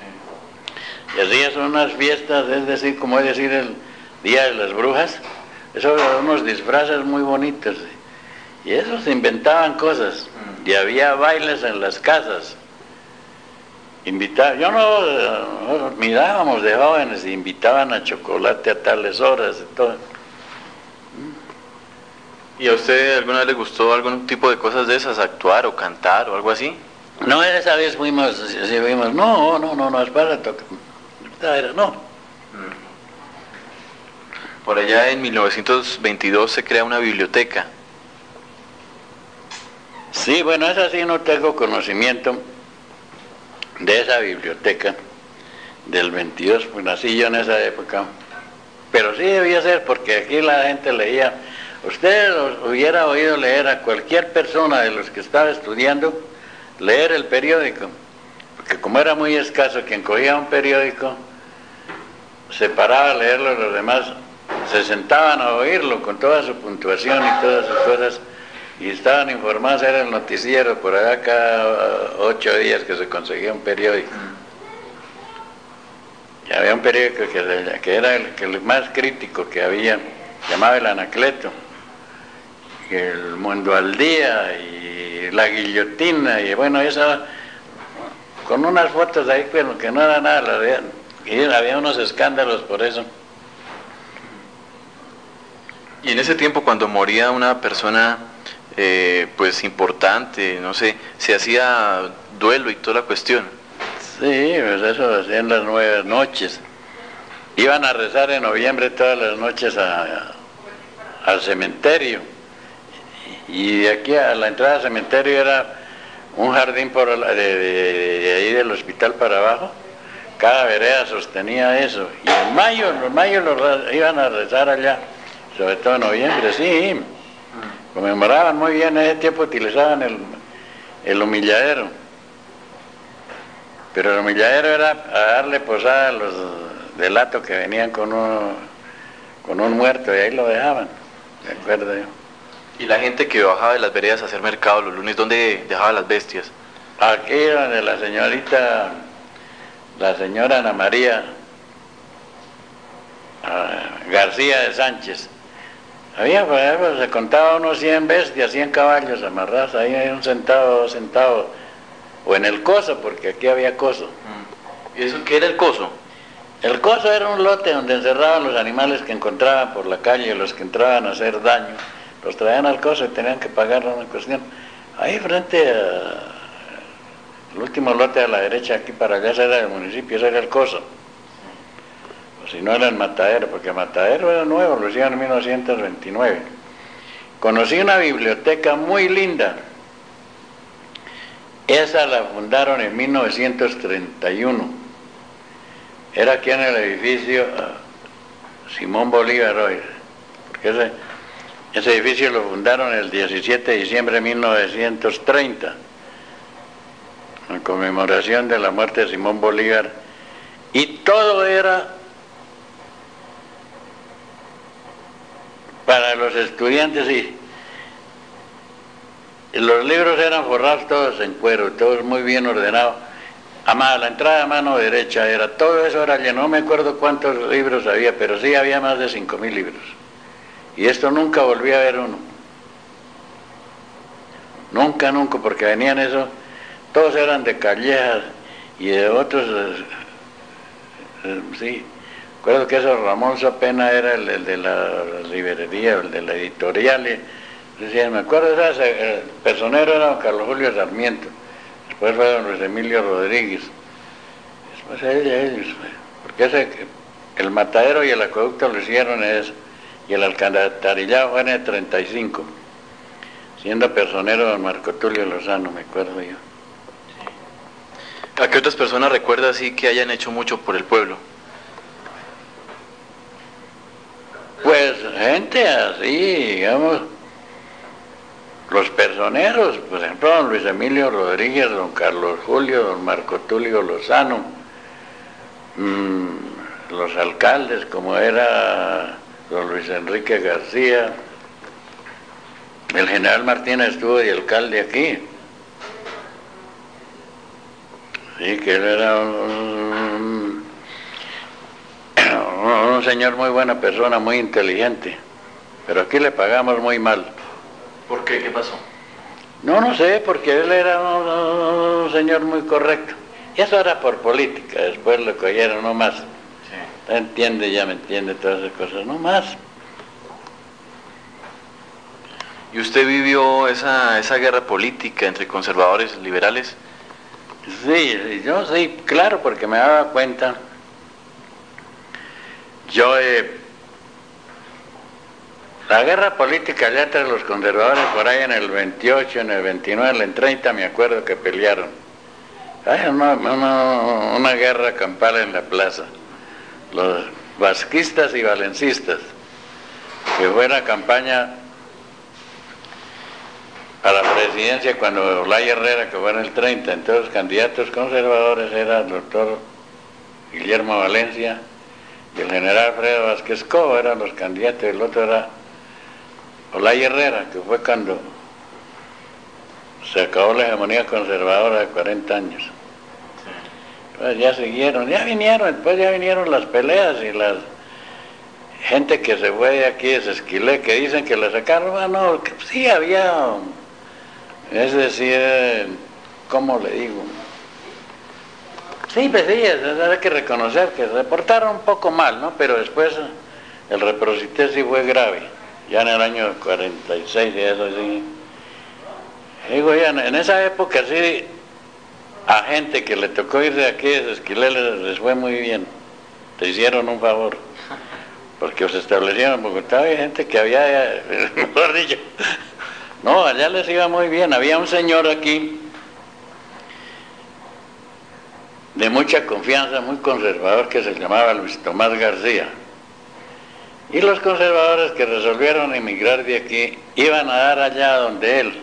Sí. Y hacían unas fiestas, es decir, como es decir, el Día de las Brujas, Eso eran unos disfraces muy bonitos. Y esos se inventaban cosas. Y había bailes en las casas. Invitaba, yo no, no mirábamos de jóvenes y invitaban a chocolate a tales horas y todo. ¿Y a usted alguna vez le gustó algún tipo de cosas de esas, actuar o cantar o algo así? No, esa vez fuimos, sí, fuimos, no, no, no, no, es para tocar, no. Por allá en mil novecientos veintidós se crea una biblioteca. Sí, bueno, esa sí no tengo conocimiento de esa biblioteca del veintidós, pues nací yo en esa época, pero sí debía ser porque aquí la gente leía. Usted hubiera oído leer a cualquier persona de los que estaba estudiando, leer el periódico, porque como era muy escaso quien cogía un periódico, se paraba a leerlo, los demás se sentaban a oírlo con toda su puntuación y todas sus cosas, y estaban informados, era el noticiero, por allá cada ocho días que se conseguía un periódico. Y había un periódico que, que era el, que el más crítico que había, llamaba El Anacleto, y El Mundo al Día, y La Guillotina, y bueno, eso, con unas fotos ahí, pero que no era nada, la verdad, y había unos escándalos por eso. Y en ese tiempo, cuando moría una persona, eh, pues importante, no sé, se hacía duelo y toda la cuestión. Sí, pues eso hacían las nueve noches. Iban a rezar en noviembre todas las noches a, a, al cementerio. Y de aquí a la entrada al cementerio era un jardín por la, de, de, de ahí del hospital para abajo. Cada vereda sostenía eso. Y en mayo, en mayo los iban a rezar allá, sobre todo en noviembre, sí. Conmemoraban muy bien, en ese tiempo utilizaban el, el humilladero. Pero el humilladero era a darle posada a los delatos que venían con un, con un muerto y ahí lo dejaban, ¿de acuerdo? ¿Y la gente que bajaba de las veredas a hacer mercado los lunes, dónde dejaba las bestias? Aquí donde la señorita, la señora Ana María uh, García de Sánchez, había, por ejemplo, se contaba unos cien bestias, cien caballos amarrados, ahí hay un centavo, dos centavos, o en el coso, porque aquí había coso. ¿Y eso qué era el coso? El coso era un lote donde encerraban los animales que encontraban por la calle, los que entraban a hacer daño, los traían al coso y tenían que pagar una cuestión. Ahí frente al último lote a la derecha, aquí para allá, ese era el municipio, ese era el coso. O si no era el matadero, porque el matadero era nuevo, lo hicieron en mil novecientos veintinueve. Conocí una biblioteca muy linda. Esa la fundaron en mil novecientos treinta y uno. Era aquí en el edificio uh, Simón Bolívar hoy, porque ese, ese edificio lo fundaron el diecisiete de diciembre de mil novecientos treinta, en conmemoración de la muerte de Simón Bolívar, y todo era para los estudiantes y los libros eran forrados todos en cuero, todos muy bien ordenados. A la entrada a mano derecha era, todo eso era lleno, no me acuerdo cuántos libros había, pero sí había más de cinco mil libros. Y esto nunca volví a ver uno. Nunca, nunca, porque venían esos, todos eran de Callejas y de otros, eh, eh, sí. Recuerdo que eso Ramón Sopena era el, el de la librería, el de la editorial. Y, decía, me acuerdo, ese, el personero era don Carlos Julio Sarmiento. Después fue don Luis Emilio Rodríguez, después ellos, ellos porque ese, el matadero y el acueducto lo hicieron eso, y el alcantarillado fue en el treinta y cinco, siendo personero don Marco Tulio Lozano, me acuerdo yo. ¿A qué otras personas recuerda así que hayan hecho mucho por el pueblo? Pues gente así, digamos, los personeros, por ejemplo, don Luis Emilio Rodríguez, don Carlos Julio, don Marco Tulio Lozano, mmm, los alcaldes como era don Luis Enrique García, el general Martínez estuvo de alcalde aquí, sí, que él era un, un, un señor muy buena persona, muy inteligente. pero aquí le pagamos muy mal. ¿Por qué? ¿Qué pasó? No, no sé, porque él era un, un señor muy correcto. Y eso era por política, después lo cogieron, no más. Sí. Ya entiende, ya me entiende todas esas cosas, no más. ¿Y usted vivió esa, esa guerra política entre conservadores y liberales? Sí, yo sí, claro, porque me daba cuenta. Yo, eh, la guerra política allá entre los conservadores, por ahí en el veintiocho, en el veintinueve, en el treinta, me acuerdo que pelearon. Hay una, una, una guerra campal en la plaza. Los vasquistas y valencistas, que fue una campaña a la presidencia cuando Olaya Herrera, que fue en el treinta, entonces los candidatos conservadores eran el doctor Guillermo Valencia y el general Alfredo Vázquez Cobo, eran los candidatos, y el otro era Olaya Herrera, que fue cuando se acabó la hegemonía conservadora de cuarenta años. Entonces ya siguieron, ya vinieron, después ya vinieron las peleas y las gente que se fue de aquí de Sesquilé, que dicen que la sacaron, bueno, que sí había, es decir, ¿cómo le digo? Sí, pues sí, hay que reconocer que se portaron un poco mal, ¿no? Pero después el reciprocité sí fue grave, ya en el año cuarenta y seis y eso sí. Digo, ya en esa época sí, a gente que le tocó ir de aquí de Sesquilé les, les fue muy bien, te hicieron un favor. Porque se establecieron en Bogotá, había gente que había, mejor dicho, no, allá les iba muy bien. Había un señor aquí, de mucha confianza, muy conservador, que se llamaba Luis Tomás García. Y los conservadores que resolvieron emigrar de aquí, iban a dar allá donde él.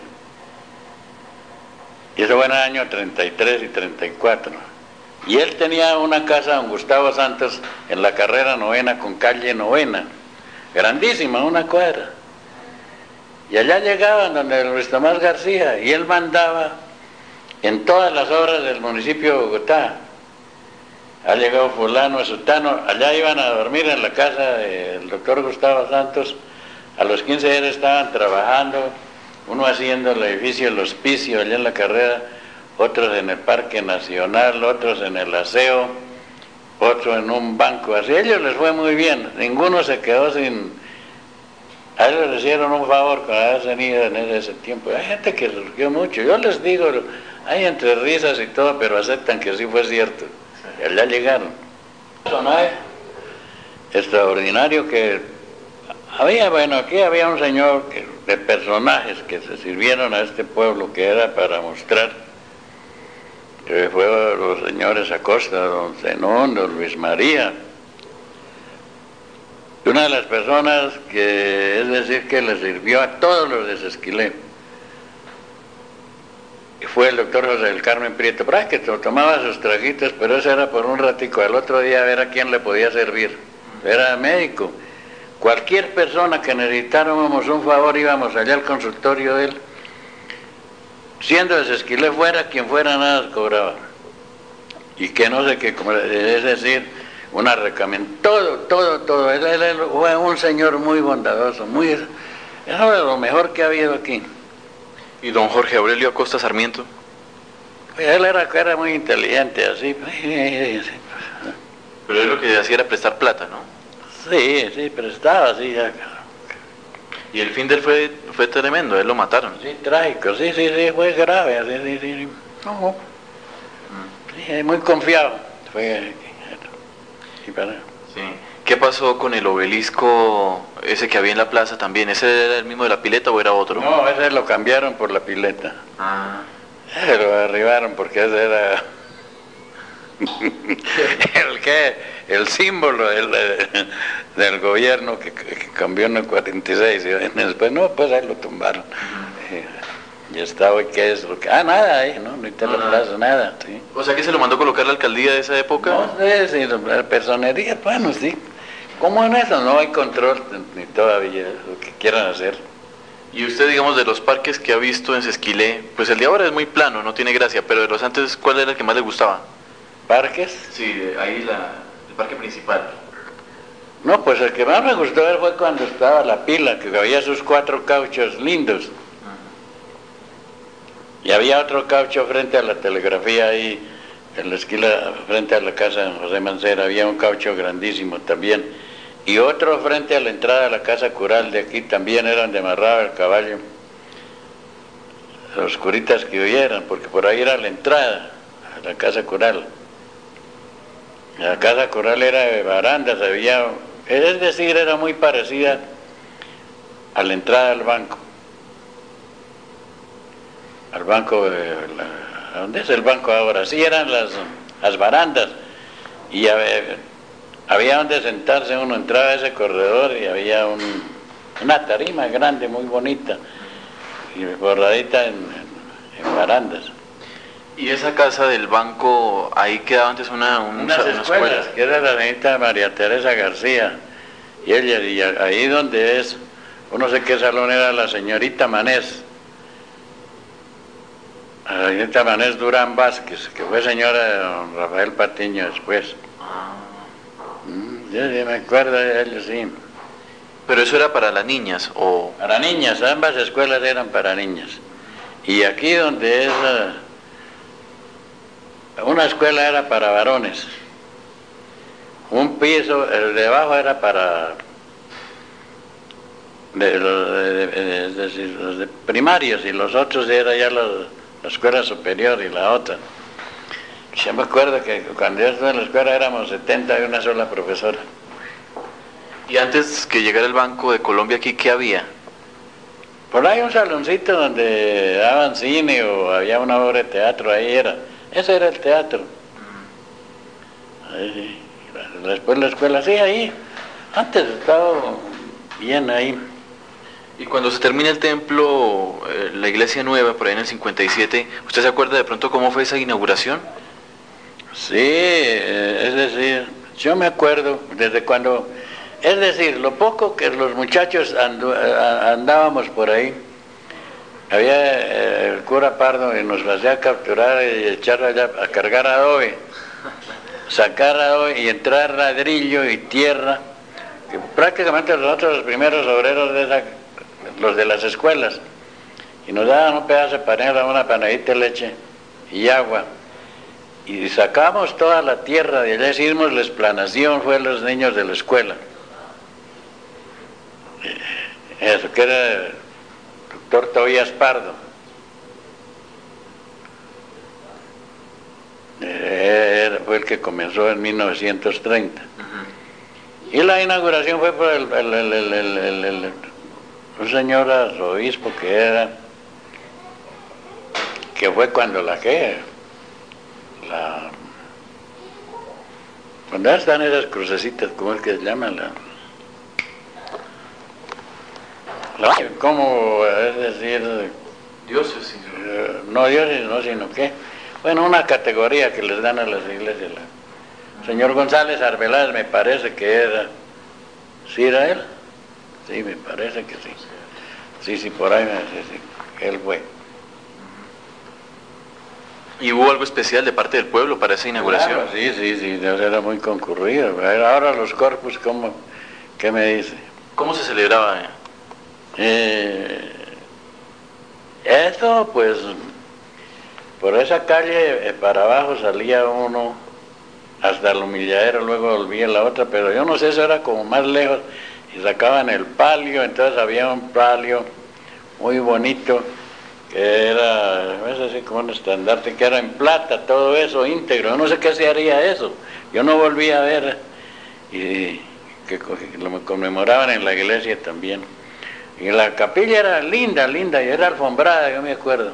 Y eso fue en el año treinta y tres y treinta y cuatro. Y él tenía una casa, don Gustavo Santos, en la carrera novena con calle novena, grandísima, una cuadra. Y allá llegaban donde Luis Tomás García, y él mandaba en todas las obras del municipio de Bogotá. Ha llegado fulano, sutano, allá iban a dormir en la casa del doctor Gustavo Santos. A los quince días estaban trabajando, uno haciendo el edificio El Hospicio, allá en la carrera, otros en el Parque Nacional, otros en el aseo, otros en un banco. Así a ellos les fue muy bien, ninguno se quedó sin... A ellos les hicieron un favor con haber venido en ese tiempo. Hay gente que surgió mucho, yo les digo, hay entre risas y todo, pero aceptan que sí fue cierto. Y allá llegaron. Personaje extraordinario que había, bueno, aquí había un señor que, de personajes que se sirvieron a este pueblo, que era para mostrar, que fue los señores Acosta, don Zenón, don Luis María. Una de las personas que, es decir, que le sirvió a todos los de Sesquilé, fue el doctor José del Carmen Prieto Prat, que tomaba sus traguitos, pero eso era por un ratico, al otro día a ver a quién le podía servir. Era médico. Cualquier persona que necesitáramos un favor, íbamos allá al consultorio de él. Siendo de Sesquilé fuera, quien fuera, nada cobraba. Y que no sé qué, es decir, una recamendación, todo, todo, todo. Él, él, él fue un señor muy bondadoso, muy, es de lo mejor que ha habido aquí. ¿Y don Jorge Aurelio Acosta Sarmiento? Él era, era muy inteligente, así. Pero él lo que hacía era prestar plata, ¿no? Sí, sí, prestaba, así ya. Y el fin de él fue, fue tremendo, él lo mataron. Sí, trágico, sí, sí, sí, fue grave, sí, sí, sí. No, sí, muy confiado. Fue, sí, para... Sí. ¿Qué pasó con el obelisco ese que había en la plaza también? ¿Ese era el mismo de la pileta o era otro? No, ese lo cambiaron por la pileta. Ah. Ese lo derribaron porque ese era el que el símbolo del, del gobierno que, que cambió en el cuarenta y seis, y después no, pues ahí lo tumbaron. Uh-huh. Y está hoy, ¿qué es lo que? Ah, nada ahí, ¿no? No está no, la plaza, nada, sí. O sea que se lo mandó colocar la alcaldía de esa época. No sé, sí, la personería, bueno, sí. ¿Cómo en eso? No hay control ni todavía lo que quieran hacer. Y usted, digamos, de los parques que ha visto en Sesquilé, pues el de ahora es muy plano, no tiene gracia, pero de los antes, ¿cuál era el que más le gustaba? ¿Parques? Sí, ahí la, el parque principal. No, pues el que más me gustó ver fue cuando estaba la pila, que había sus cuatro cauchos lindos. Y había otro caucho frente a la telegrafía ahí, en la esquina, frente a la casa de José Mancera, había un caucho grandísimo también. Y otro frente a la entrada de la casa cural de aquí, también era donde amarraba el caballo. Los curitas que oyeran, porque por ahí era la entrada a la casa cural. La casa cural era de barandas, había, es decir, era muy parecida a la entrada del banco. Al banco, de la, ¿dónde es el banco ahora? Sí, eran las, las barandas, y había, había donde sentarse uno, entraba a ese corredor y había un, una tarima grande, muy bonita, y borradita en, en, en barandas. ¿Y esa casa del banco, ahí quedaba antes una, un, unas una escuelas, escuela? Que era la señorita María Teresa García, y ella, y ahí donde es, uno sé qué salón era la señorita Manés, la señorita Manés Durán Vázquez, que fue señora de don Rafael Patiño después. Ah. Mm, yo, yo me acuerdo de ella, sí. ¿Pero eso era para las niñas o...? Para niñas, ambas escuelas eran para niñas. Y aquí donde es, uh, una escuela era para varones, un piso, el de abajo era para de, de, de, es decir, los de primarios, y los otros era ya los, la escuela superior y la otra. Yo me acuerdo que cuando yo estuve en la escuela éramos setenta y una sola profesora. ¿Y antes que llegara el Banco de Colombia aquí, qué había? Por ahí un saloncito donde daban cine o había una obra de teatro, ahí era. Ese era el teatro. Ahí, después la escuela, sí, ahí. Antes estaba bien ahí. Y cuando se termina el templo, eh, la iglesia nueva, por ahí en el cincuenta y siete, ¿usted se acuerda de pronto cómo fue esa inauguración? Sí, eh, es decir, yo me acuerdo desde cuando... Es decir, lo poco que los muchachos andu, andábamos por ahí, había eh, el cura Pardo que nos hacía capturar y echar allá a cargar adobe, sacar adobe y entrar ladrillo y tierra, que prácticamente nosotros los primeros obreros de esa, los de las escuelas, y nos daban un pedazo de panela, una panadita de leche y agua, y sacamos toda la tierra de allá, hicimos la explanación, fue los niños de la escuela. Eso, que era el doctor Tobías Pardo. Era, fue el que comenzó en mil novecientos treinta. Uh-huh. Y la inauguración fue por el, el, el, el, el, el, el un señor arzobispo que era, que fue cuando la que, la, cuando están esas crucecitas, ¿cómo es que se llaman? La, ¿Cómo? Es decir... Diócesis. Eh, no diócesis, no, sino que... Bueno, una categoría que les dan a las iglesias. El señor González Arbeláez me parece que era... ¿Sí era él? Sí, me parece que sí. Sí, sí, por ahí me dice, sí, él fue. ¿Y hubo algo especial de parte del pueblo para esa inauguración? Claro, sí, sí, sí, era muy concurrido. Ahora los corpus, ¿cómo? ¿Qué me dice? ¿Cómo se celebraba? Eh? Eh, eso pues por esa calle eh, para abajo salía uno hasta el humilladero, luego volvía la otra, pero yo no sé, eso era como más lejos, y sacaban el palio, entonces había un palio muy bonito que era, es así como un estandarte, que era en plata, todo eso íntegro. Yo no sé qué se haría eso, yo no volví a ver, y que, que lo conmemoraban en la iglesia también. Y la capilla era linda, linda, y era alfombrada, yo me acuerdo.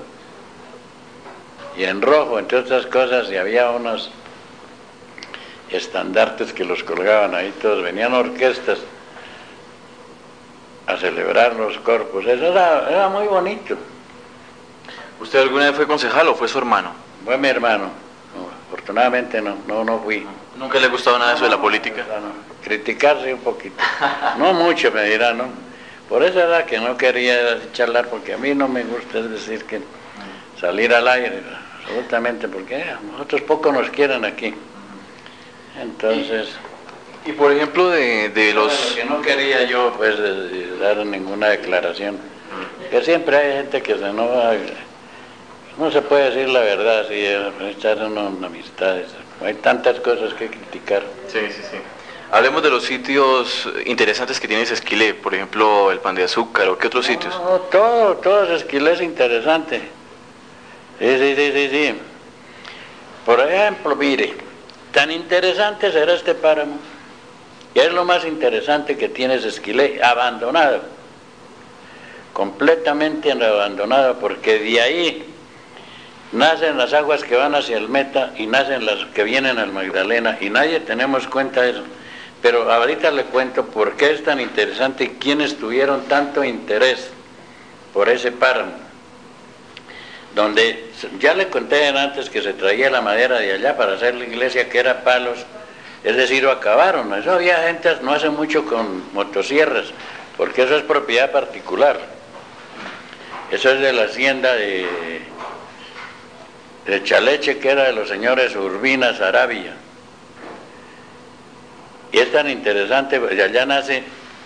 Y en rojo, entre otras cosas, y había unos estandartes que los colgaban ahí todos, venían orquestas a celebrar los corpus, eso era, era muy bonito. ¿Usted alguna vez fue concejal o fue su hermano? Fue mi hermano, no, afortunadamente no, no, no fui. ¿Nunca le ha gustado nada eso de la política? No, no, criticarse un poquito, no mucho me dirán, ¿no? Por eso era que no quería charlar, porque a mí no me gusta, es decir, que salir al aire, absolutamente, porque nosotros poco nos quieren aquí. Entonces... Y por ejemplo de, de los... Bueno, que no quería yo pues dar ninguna declaración, que siempre hay gente que se enoja, no se puede decir la verdad, así, echar una amistades, hay tantas cosas que criticar. Sí, sí, sí. Hablemos de los sitios interesantes que tienes Esquilé, por ejemplo el Pan de Azúcar, o qué otros sitios. No, todo, todo Esquilé es interesante. Sí, sí, sí, sí, sí. Por ejemplo, mire, tan interesante será este páramo, y es lo más interesante que tienes Esquilé, abandonado, completamente abandonado, porque de ahí nacen las aguas que van hacia el Meta y nacen las que vienen al Magdalena, y nadie tenemos cuenta de eso. Pero ahorita le cuento por qué es tan interesante y quiénes tuvieron tanto interés por ese páramo, donde ya le conté antes que se traía la madera de allá para hacer la iglesia, que era palos, es decir, lo acabaron. Eso había gente no hace mucho con motosierras, porque eso es propiedad particular. Eso es de la hacienda de, de Chaleche, que era de los señores Urbina Saravia. Y es tan interesante, de allá nace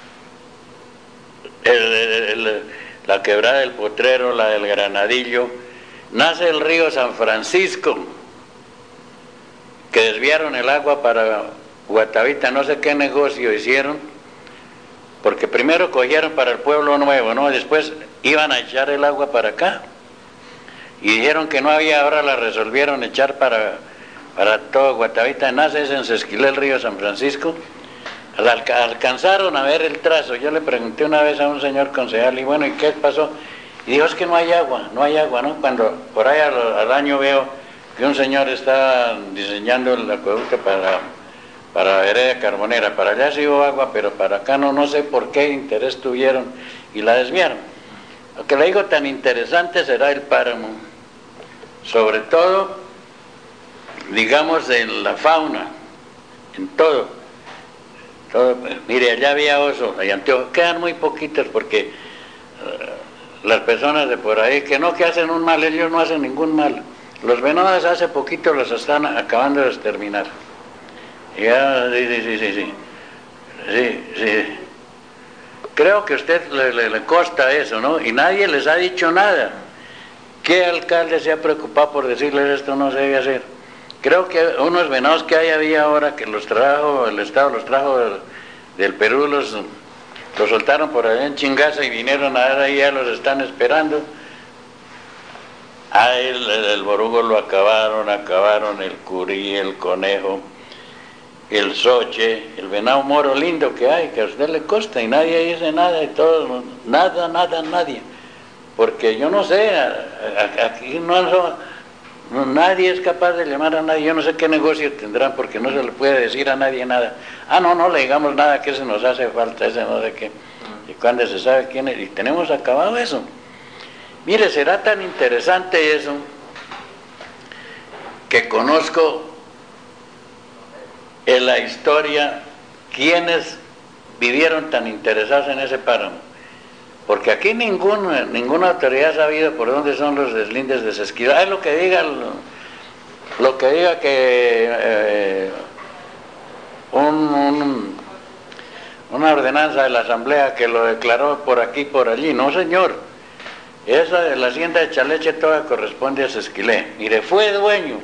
el, el, el, la quebrada del Potrero, la del Granadillo, nace el río San Francisco, que desviaron el agua para Guatavita, no sé qué negocio hicieron, porque primero cogieron para el Pueblo Nuevo, ¿no? Después iban a echar el agua para acá, y dijeron que no había, ahora la resolvieron echar para... para todo Guatavita, nace en Esquilé el río San Francisco. Alcanzaron a ver el trazo, yo le pregunté una vez a un señor concejal, y bueno, ¿y qué pasó? Y dijo, es que no hay agua, no hay agua, ¿no? Cuando por ahí al, al año veo que un señor está diseñando el acueducto para, para la vereda Carbonera, para allá sí hubo agua, pero para acá no, no sé por qué interés tuvieron, y la desviaron. Lo que le digo, tan interesante será el páramo, sobre todo, digamos, en la fauna, en todo, todo. Mire, allá había oso, hay anteojos, quedan muy poquitos porque uh, las personas de por ahí, que no que hacen un mal, ellos no hacen ningún mal. Los venados hace poquito los están acabando de exterminar. Ya, sí, sí, sí, sí, sí, sí, sí. Creo que a usted le, le, le consta eso, ¿no? Y nadie les ha dicho nada. ¿Qué alcalde se ha preocupado por decirles esto no se debe hacer? Creo que unos venados que hay había ahora que los trajo, el Estado los trajo del, del Perú, los, los soltaron por allá en Chingaza y vinieron a dar ahí, ya los están esperando. Ah, el, el, el borugo lo acabaron, acabaron el curí, el conejo, el soche, el venado moro lindo que hay, que a usted le consta y nadie dice nada, y todos, nada, nada, nadie. Porque yo no sé, aquí no son... No, nadie es capaz de llamar a nadie, yo no sé qué negocio tendrán porque no se le puede decir a nadie nada. Ah, no, no le digamos nada, que se nos hace falta, ese no sé qué. Y cuando se sabe quién es, y tenemos acabado eso. Mire, será tan interesante eso, que conozco en la historia quienes vivieron tan interesados en ese páramo. Porque aquí ningún, ninguna autoridad ha sabido por dónde son los deslindes de Sesquilé. Es lo que diga, lo, lo que diga que eh, un, un, una ordenanza de la Asamblea que lo declaró por aquí, por allí. No, señor. Esa de la hacienda de Chaleche toda corresponde a Sesquilé. Mire, fue dueño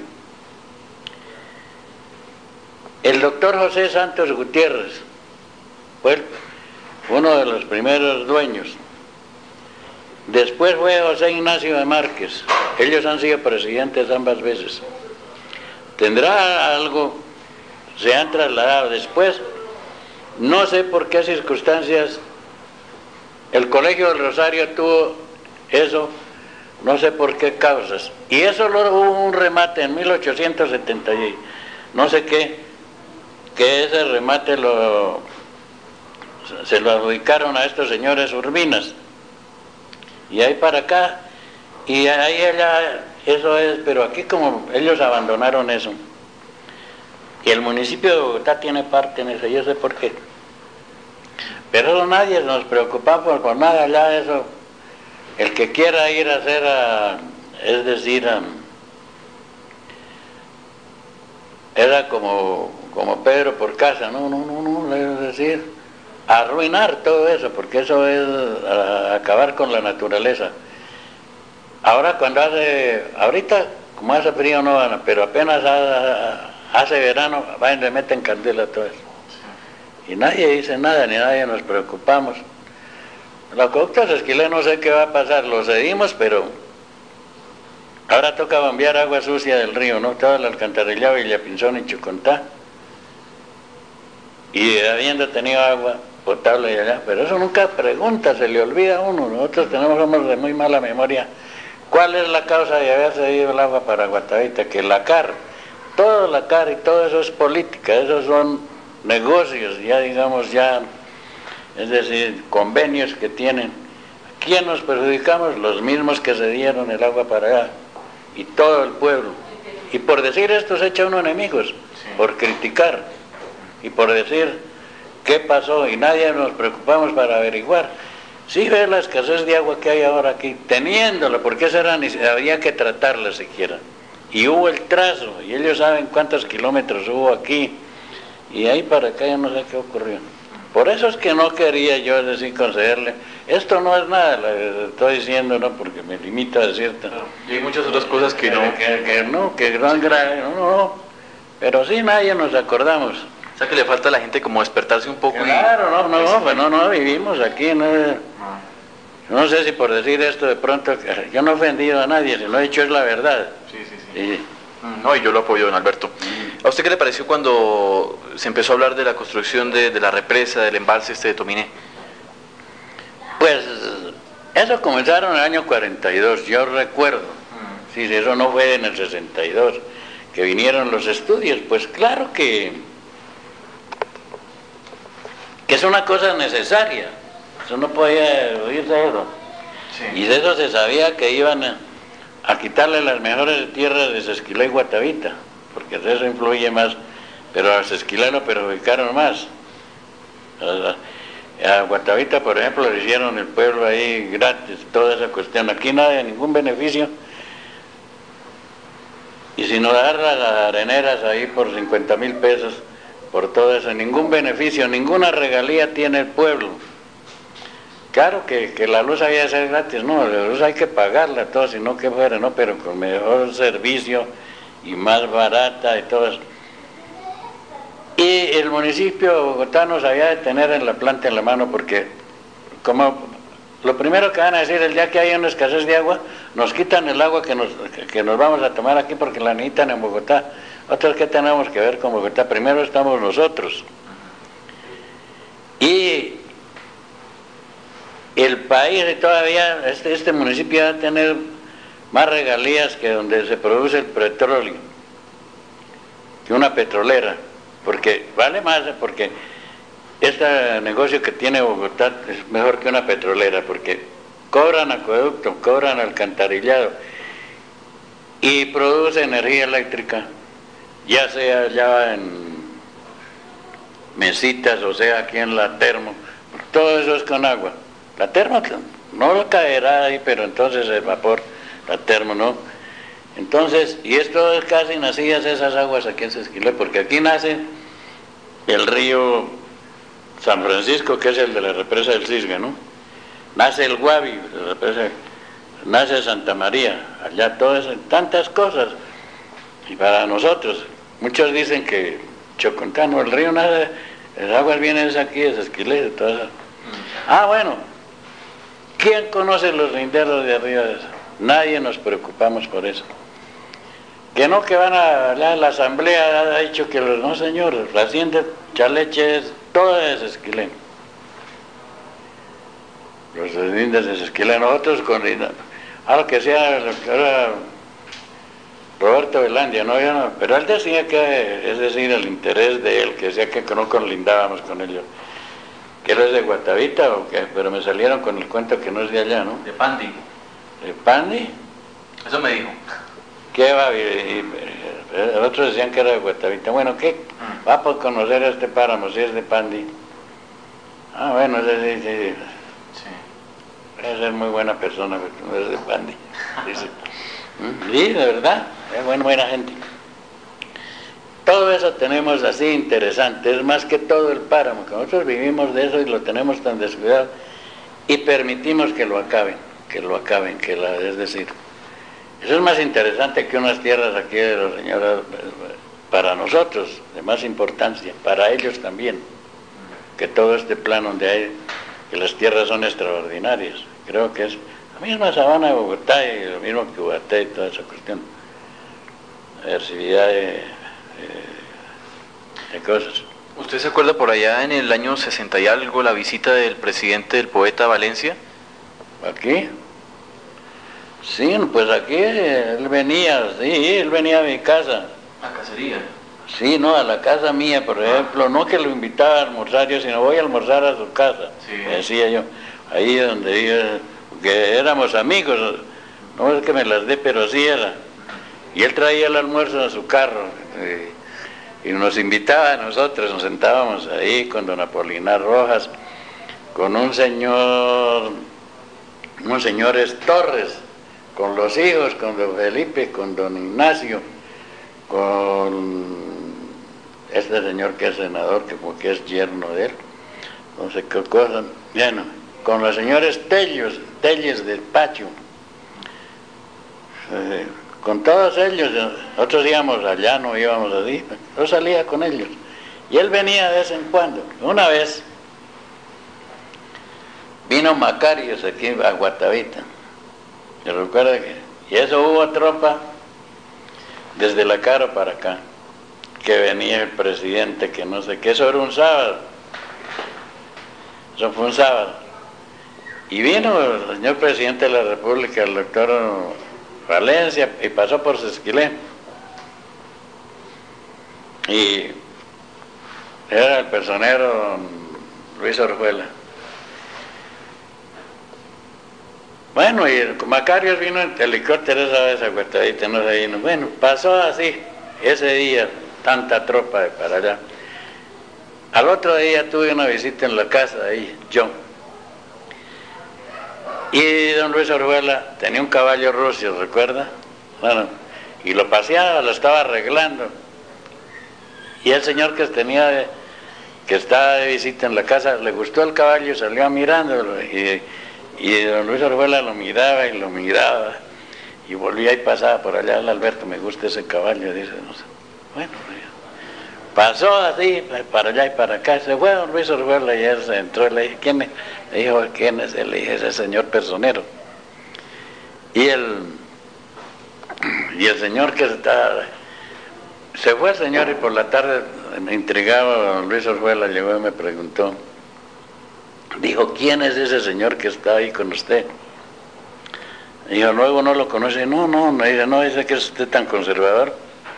el doctor José Santos Gutiérrez, fue uno de los primeros dueños. Después fue José Ignacio de Márquez, ellos han sido presidentes ambas veces. Tendrá algo, se han trasladado después, no sé por qué circunstancias, el Colegio del Rosario tuvo eso, no sé por qué causas, y eso lo, hubo un remate en mil ochocientos setenta y no sé qué, que ese remate lo, se lo adjudicaron a estos señores Urbinas, y ahí para acá, y ahí ella, eso es, pero aquí como ellos abandonaron eso, y el municipio de Bogotá tiene parte en eso, yo sé por qué, pero nadie nos preocupa por, por nada, ya eso, el que quiera ir a hacer, a, es decir, a, era como como Pedro por casa, no, no, no, no, es decir, arruinar todo eso, porque eso es a, a acabar con la naturaleza. Ahora cuando hace, ahorita como hace frío no van, pero apenas ha, hace verano, van y le meten candela a todo eso. Y nadie dice nada, ni nadie nos preocupamos. Los acueductos Esquilé no sé qué va a pasar, lo cedimos, pero ahora toca bombear agua sucia del río, ¿no? Todo el alcantarillado, Villapinzón y Chucontá. Y habiendo tenido agua potable de allá, pero eso nunca pregunta, se le olvida a uno. Nosotros tenemos somos de muy mala memoria. ¿Cuál es la causa de haber cedido el agua para Guatavita? Que la C A R, todo la C A R y todo eso es política, esos son negocios, ya digamos, ya, es decir, convenios que tienen. ¿Quién nos perjudicamos? Los mismos que cedieron el agua para allá, y todo el pueblo. Y por decir esto se echa uno enemigos, sí, por criticar, y por decir qué pasó, y nadie nos preocupamos para averiguar. Sí ve la escasez de agua que hay ahora aquí, teniéndola, porque esa era, había que tratarla siquiera. Y hubo el trazo, y ellos saben cuántos kilómetros hubo aquí, y ahí para acá ya no sé qué ocurrió. Por eso es que no quería yo decir concederle, esto no es nada, le estoy diciendo, no, porque me limito a decirte. Y hay muchas otras cosas que no... Que, que no, que no es grave, no, no, no, pero sí nadie nos acordamos. O sea que le falta a la gente como despertarse un poco. Claro, y... no, no, no, pues no, no, vivimos aquí, no, no sé si por decir esto de pronto, yo no he ofendido a nadie, si lo he dicho es la verdad. Sí, sí, sí. Y, no, y yo lo apoyo, don Alberto. ¿A usted qué le pareció cuando se empezó a hablar de la construcción de, de la represa, del embalse este de Tominé? Pues eso comenzaron en el año cuarenta y dos, yo recuerdo. Mm. Sí, eso no fue en el sesenta y dos, que vinieron los estudios. Pues claro que, que es una cosa necesaria, eso no podía oírse de eso. Sí. Y de eso se sabía que iban a, a quitarle las mejores tierras de Sesquilé y Guatavita, porque eso influye más, pero a Sesquilé lo perjudicaron más. A Guatavita, por ejemplo, le hicieron el pueblo ahí gratis, toda esa cuestión. Aquí no hay ningún beneficio. Y sin dar las areneras ahí por cincuenta mil pesos, por todo eso, ningún beneficio, ninguna regalía tiene el pueblo. Claro que, que la luz había de ser gratis, no, la luz hay que pagarla, todo, si no que fuera, no, pero con mejor servicio y más barata y todo eso. Y el municipio de Bogotá nos había de tener en la planta en la mano, porque como lo primero que van a decir el día que haya una escasez de agua, nos quitan el agua que nos, que, que nos vamos a tomar aquí porque la necesitan en Bogotá. Otros que tenemos que ver con Bogotá, primero estamos nosotros. Y el país todavía, este, este municipio va a tener más regalías que donde se produce el petróleo, que una petrolera, porque vale más, porque este negocio que tiene Bogotá es mejor que una petrolera, porque cobran acueducto, cobran alcantarillado y produce energía eléctrica, ya sea ya en mesitas, o sea aquí en la termo, todo eso es con agua. La termo no lo caerá ahí, pero entonces el vapor, la termo no. Entonces, y esto es casi nacidas esas aguas aquí en Sesquilé, porque aquí nace el río San Francisco, que es el de la represa del Cisga, ¿no? Nace el Guavi, la represa, nace Santa María, allá todas, tantas cosas. Y para nosotros, muchos dicen que Chocontano, el río nace, las aguas vienen aquí de Sesquilé, de todas esas. Ah, bueno. ¿Quién conoce los linderos de arriba de eso? Nadie nos preocupamos por eso. Que no, que van a la, la asamblea ha dicho que los, no señores, la hacienda Chaleche es toda de Sesquilé. Los lindes de Sesquilé, nosotros con algo que sea, lo que era Roberto Velandia, no, yo no, pero él decía que, es decir, el interés de él, que decía que no conlindábamos con ellos. ¿Que él es de Guatavita o qué? Pero me salieron con el cuento que no es de allá, ¿no? De Pandi. ¿De Pandi? Eso me dijo. ¿Qué va? Y, y, y, otros decían que era de Guatavita. Bueno, ¿qué? Mm. Va por conocer a este páramo, si es de Pandi. Ah, bueno, ese sí, sí. Sí. Debe ser muy buena persona, pero no es de Pandi. Dice. Sí, de verdad, es buena, buena gente. todo eso tenemos así interesante, es más que todo el páramo, que nosotros vivimos de eso y lo tenemos tan descuidado y permitimos que lo acaben, que lo acaben, que la, es decir, eso es más interesante que unas tierras aquí de los señores, para nosotros, de más importancia, para ellos también, que todo este plan donde hay, que las tierras son extraordinarias, creo que es la misma sabana de Bogotá y lo mismo que Ubaté y toda esa cuestión, diversidad de, de, de cosas. ¿Usted se acuerda por allá en el año sesenta y algo la visita del presidente, del poeta Valencia? ¿Aquí? Sí, pues aquí él venía, sí, él venía a mi casa. ¿A cacería? Sí, no, a la casa mía, por ejemplo, no que lo invitaba a almorzar yo, sino voy a almorzar a su casa, sí. Decía yo, ahí donde yo, que éramos amigos, no es que me las dé, pero sí era. Y él traía el almuerzo en su carro, y, y nos invitaba a nosotros, nos sentábamos ahí con don Apolinar Rojas, con un señor, unos señores Torres, con los hijos, con don Felipe, con don Ignacio, con este señor que es senador, que porque es yerno de él, no sé qué cosa, bueno, con los señores Tellos, Telles del Pacho, eh, con todos ellos, nosotros íbamos allá, no íbamos así, yo salía con ellos, y él venía de vez en cuando. Una vez vino Macarios aquí a Guatavita, ¿se recuerda que? Y eso hubo tropa desde La Caro para acá, que venía el presidente, que no sé qué, eso era un sábado, eso fue un sábado, y vino el señor presidente de la República, el doctor Valencia, y pasó por Sesquilé, y era el personero Luis Orjuela. Bueno, y el Macarios vino en helicóptero esa vez a Guatavita, no sé, bueno, pasó así, ese día, tanta tropa de para allá. Al otro día tuve una visita en la casa ahí, yo. Y don Luis Orjuela tenía un caballo ruso, ¿recuerda? Bueno, y lo paseaba, lo estaba arreglando. Y el señor que tenía, de, que estaba de visita en la casa, le gustó el caballo, salió mirándolo, y, y don Luis Orjuela lo miraba y lo miraba, y volvía y pasaba por allá, el Alberto, me gusta ese caballo, dice, no sé. Bueno, pasó así, para allá y para acá, se fue don Luis Orjuela y él se entró, le dije, ¿quién es? Le dijo, ¿quién es? Le dije, ese señor personero. Y el, y el señor que está, se fue el señor y por la tarde, intrigado, don Luis Orjuela llegó y me preguntó, dijo, ¿quién es ese señor que está ahí con usted? Dijo, luego no lo conoce, no, no, no, dice, no, dice que es usted tan conservador.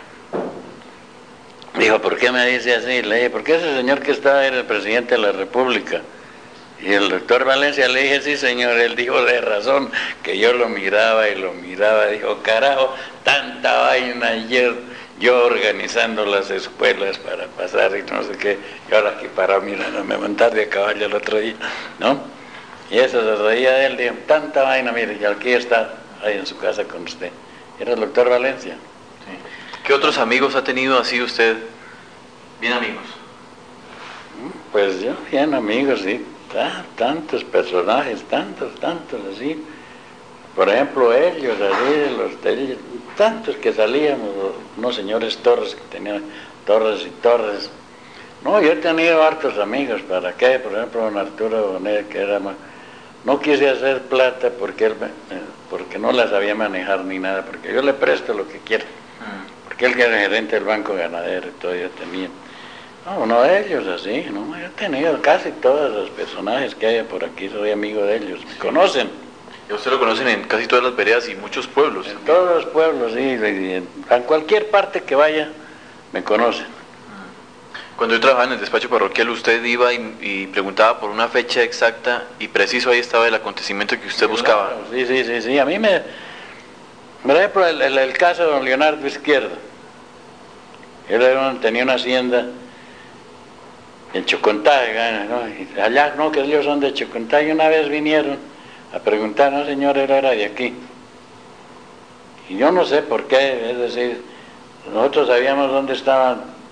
Dijo, ¿por qué me dice así? Le dije, porque ese señor que estaba era el presidente de la República. Y el doctor Valencia le dije, sí señor, él dijo de razón, que yo lo miraba y lo miraba, dijo, carajo, tanta vaina ayer, yo organizando las escuelas para pasar y no sé qué, y ahora aquí para mira, no me montar de caballo el otro día, ¿no? Y eso se reía de él, dijo, tanta vaina, mire, y aquí está, ahí en su casa con usted. Era el doctor Valencia. ¿Qué otros amigos ha tenido así usted? Bien amigos. Pues yo, bien amigos, sí. Tantos personajes, tantos, tantos así. Por ejemplo, ellos, así, los de ellos, tantos que salíamos, unos señores Torres que tenían Torres y Torres. No, yo he tenido hartos amigos, ¿para qué? Por ejemplo, don Arturo Bonet, que era más... No quise hacer plata porque él, porque no la sabía manejar ni nada, porque yo le presto lo que quiera. Porque él que era gerente del Banco Ganadero y todo, yo tenía. No, uno de ellos así, ¿no? Yo he tenido casi todos los personajes que hay por aquí, soy amigo de ellos, me conocen. Y a usted lo conocen en casi todas las veredas y muchos pueblos. En todos los pueblos, sí, y en, en cualquier parte que vaya, me conocen. Cuando yo trabajaba en el despacho parroquial, usted iba y, y preguntaba por una fecha exacta y preciso ahí estaba el acontecimiento que usted buscaba. Claro, sí, sí, sí, sí, a mí me... Por ejemplo, el, el, el caso de don Leonardo Izquierdo. Él era un, tenía una hacienda en Chocontá, ¿no? Y allá, no, que ellos son de Chocontá, y una vez vinieron a preguntar, no señor, él era de aquí. Y yo no sé por qué, es decir, nosotros sabíamos dónde estaban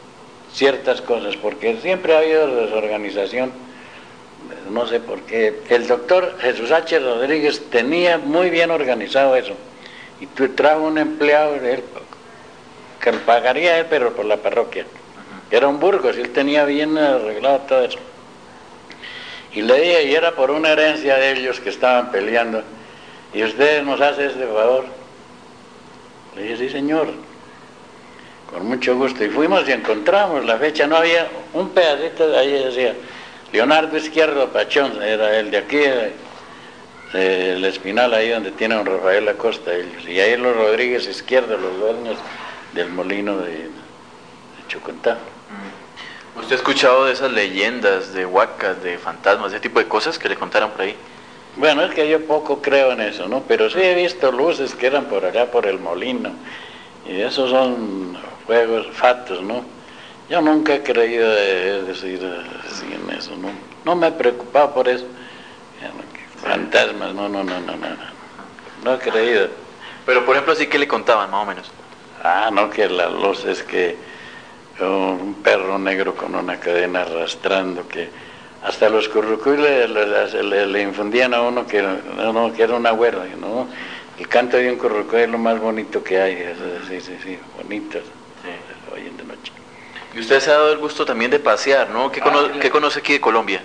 ciertas cosas, porque siempre ha habido desorganización, no sé por qué. El doctor Jesús H. Rodríguez tenía muy bien organizado eso, y trajo un empleado, él, que lo pagaría él, pero por la parroquia, que era un Burgos, y él tenía bien arreglado todo eso. Y le dije, y era por una herencia de ellos que estaban peleando, y usted nos hace este favor. Le dije, sí señor, con mucho gusto. Y fuimos y encontramos la fecha, no había un pedacito de ahí, decía Leonardo Izquierdo Pachón, era el de aquí, de, el Espinal, ahí donde tiene a don Rafael Acosta, ellos. Y ahí los Rodríguez Izquierdo, los dueños del molino de, de Chocontá. ¿Usted ha escuchado de esas leyendas de huacas, de fantasmas, ese tipo de cosas que le contaron por ahí? Bueno, es que yo poco creo en eso, ¿no? Pero sí he visto luces que eran por allá, por el molino, y esos son fuegos, fatos, ¿no? Yo nunca he creído, es decir, así en eso, ¿no? No me he preocupado por eso. Fantasmas, no, no, no, no, no, no he creído. Pero, por ejemplo, ¿así que le contaban, más o menos? Ah, no, que la luz es que un perro negro con una cadena arrastrando, que hasta los currucuy le, le, le, le infundían a uno que, no, que era un agüero, ¿no? El canto de un currucuy es lo más bonito que hay, eso, sí, sí, sí, bonito, sí. Hoy en de noche. Y usted se ha dado el gusto también de pasear, ¿no? ¿Qué, cono ¿qué conoce aquí de Colombia?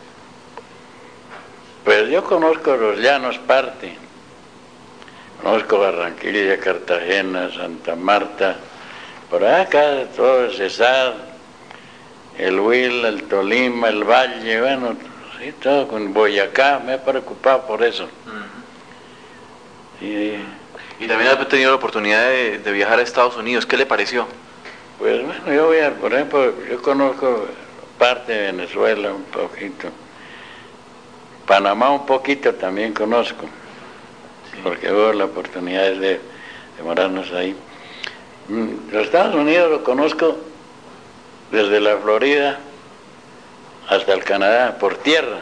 Pues yo conozco los llanos parte, conozco Barranquilla, Cartagena, Santa Marta, por acá todo el Cesar, el Huila, el Tolima, el Valle, bueno, sí, todo con Boyacá, me he preocupado por eso. Uh-huh. y, y también ha tenido la oportunidad de, de viajar a Estados Unidos, ¿qué le pareció? Pues bueno, yo voy a, por ejemplo, yo conozco parte de Venezuela un poquito, Panamá un poquito también conozco, sí. Porque hubo la oportunidad de, de morarnos ahí. Los Estados Unidos lo conozco desde la Florida hasta el Canadá, por tierra.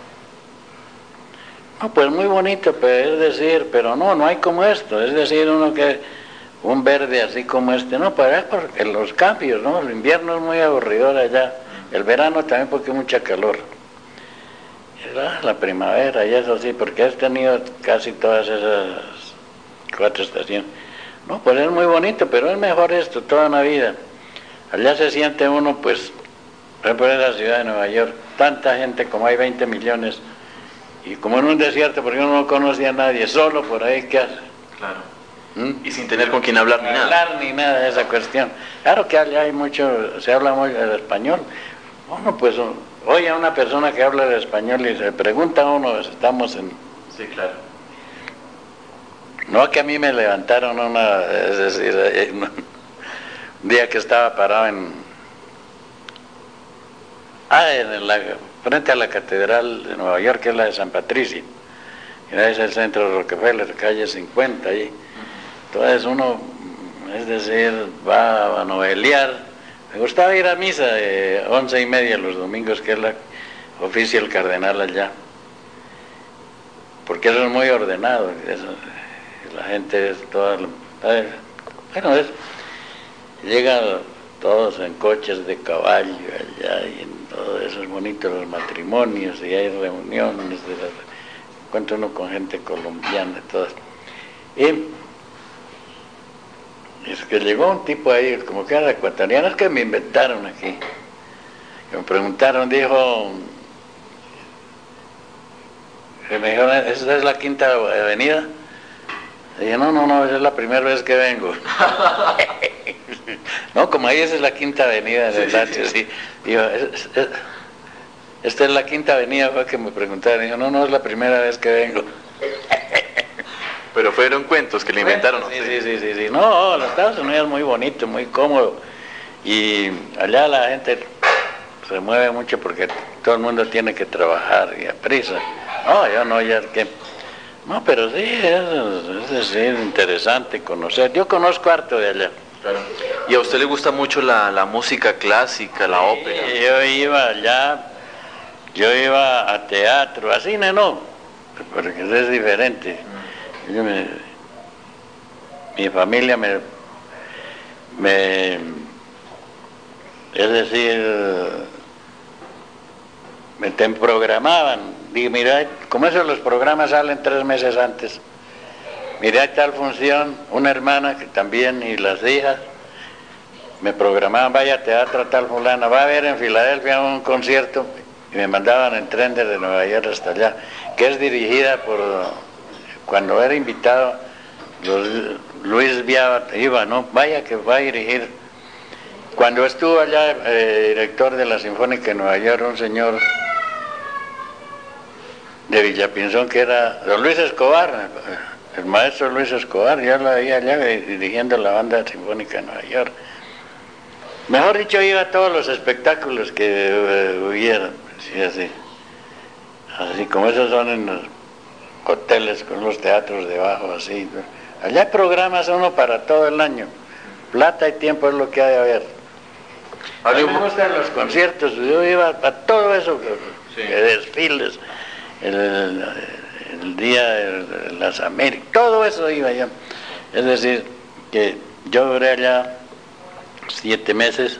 No, pues muy bonito, pero es decir, pero no, no hay como esto, es decir, uno que, un verde así como este, no, para porque los cambios, ¿no? El invierno es muy aburridor allá, el verano también porque hay mucha calor. La, la primavera y eso sí, porque has tenido casi todas esas cuatro estaciones. No, pues es muy bonito, pero es mejor esto toda una vida. Allá se siente uno, pues, por ejemplo en la ciudad de Nueva York, tanta gente, como hay veinte millones, y como en un desierto, porque uno no conoce a nadie, solo por ahí, ¿qué hace? Claro. ¿Mm? Y sin tener con quién hablar ni nada. Hablar ni nada de esa cuestión. Claro que allá hay mucho, se habla muy el español. Bueno, pues oye a una persona que habla el español y se pregunta a uno, estamos en... Sí, claro. No, que a mí me levantaron una, es decir, un día que estaba parado en, ah, en la, frente a la Catedral de Nueva York, que es la de San Patricio, y es el centro de Rockefeller, calle cincuenta, ahí. Entonces uno, es decir, va a novelear. Me gustaba ir a misa de once y media los domingos, que es la oficia el cardenal allá, porque eso es muy ordenado, eso, la gente es toda, bueno, es, llegan todos en coches de caballo allá, y en todo eso es bonito, los matrimonios, y hay reuniones, de la, encuentra uno con gente colombiana y todo. Y es que llegó un tipo ahí, como que era ecuatoriano, es que me inventaron aquí. Que me preguntaron, dijo, que me dijeron, ¿esa es la Quinta Avenida? Y dije, no, no, no, esa es la primera vez que vengo. No, como ahí esa es la Quinta Avenida del sí, H, sí. sí. Digo, es, es, esta es la Quinta Avenida, fue que me preguntaron. Digo, no, no, es la primera vez que vengo. Pero fueron cuentos que le inventaron. Sí, sí, sí, sí, sí. No, los Estados Unidos es muy bonito, muy cómodo. Y allá la gente se mueve mucho porque todo el mundo tiene que trabajar y a prisa. No, yo no, ya que... No, pero sí, es, es decir, interesante conocer. Yo conozco harto de allá. Claro. ¿Y a usted le gusta mucho la, la música clásica, la sí, ópera? Yo iba allá, yo iba a teatro, a cine no, porque es diferente. Yo me, mi familia me, me es decir, me te programaban, digo, mira, como eso los programas salen tres meses antes, mira, hay tal función, una hermana que también, y las hijas, me programaban, vaya a teatro tal fulana, va a haber en Filadelfia un concierto, y me mandaban en tren desde Nueva York hasta allá, que es dirigida por, cuando era invitado, los, Luis Viava, iba, ¿no? Vaya que va a dirigir. Cuando estuvo allá, eh, director de la Sinfónica de Nueva York, un señor de Villapinzón, que era don Luis Escobar, el maestro Luis Escobar, yo lo veía allá dirigiendo la banda sinfónica de Nueva York. Mejor dicho, iba a todos los espectáculos que eh, hubieran, sí, así. Así como esos son en los hoteles con los teatros debajo, así. Allá hay programas uno para todo el año. Plata y tiempo es lo que hay a ver. A mí me gustan los conciertos, yo iba a todo eso, sí. Desfiles, el, el, el día de las Américas, todo eso iba allá. Es decir, que yo duré allá siete meses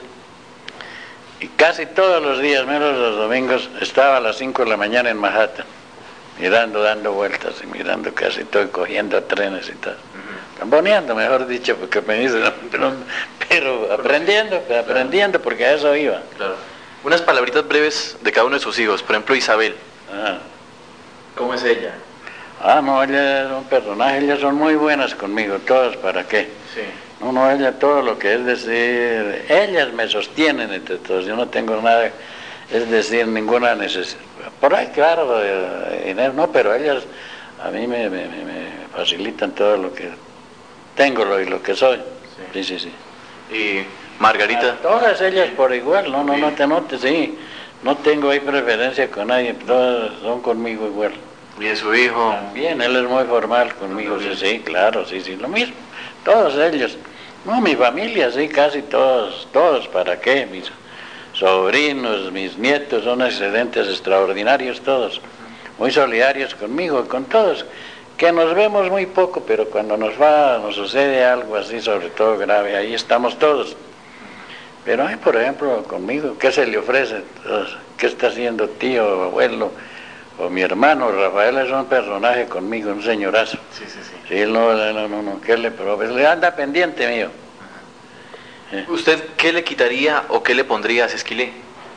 y casi todos los días, menos los domingos, estaba a las cinco de la mañana en Manhattan, mirando, dando vueltas y mirando casi todo, cogiendo trenes y tal. Camboneando, mejor dicho, porque me dicen, pero, pero aprendiendo, aprendiendo, porque a eso iba. Claro. Unas palabritas breves de cada uno de sus hijos, por ejemplo Isabel. Ah. ¿Cómo es ella? Ah, no, ella es un personaje, ellas son muy buenas conmigo, todas, ¿para qué? Sí. No, no, ella todo lo que es decir, ellas me sostienen entre todos, yo no tengo nada, es decir, ninguna necesidad. Por ahí, claro, dinero, no, pero ellas a mí me, me, me facilitan todo lo que tengo lo, y lo que soy. Sí, sí, sí. sí. ¿Y Margarita? A todas ellas por igual, no, no, no te notes, sí. No tengo ahí preferencia con nadie, todas son conmigo igual. ¿Y de su hijo? También, él es muy formal conmigo, sí, sí, claro, sí, sí, lo mismo. Todos ellos. No, mi familia, sí, casi todos, todos, ¿para qué? Mis sobrinos, mis nietos son excelentes, extraordinarios todos. Muy solidarios conmigo, con todos. Que nos vemos muy poco, pero cuando nos va, nos sucede algo así, sobre todo grave, ahí estamos todos. Pero hay, por ejemplo, conmigo, ¿qué se le ofrece? ¿Qué está haciendo tío, abuelo? O mi hermano, Rafael es un personaje conmigo, un señorazo. Sí, sí, sí. Sí, no, no, no, no, ¿qué le provee? Le anda pendiente mío. ¿Eh? ¿Usted qué le quitaría o qué le pondría a Sesquilé?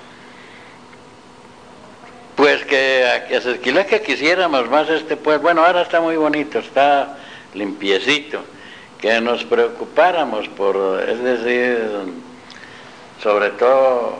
Pues que a Sesquilé que quisiéramos más este pueblo, bueno, ahora está muy bonito, está limpiecito, que nos preocupáramos por, es decir, sobre todo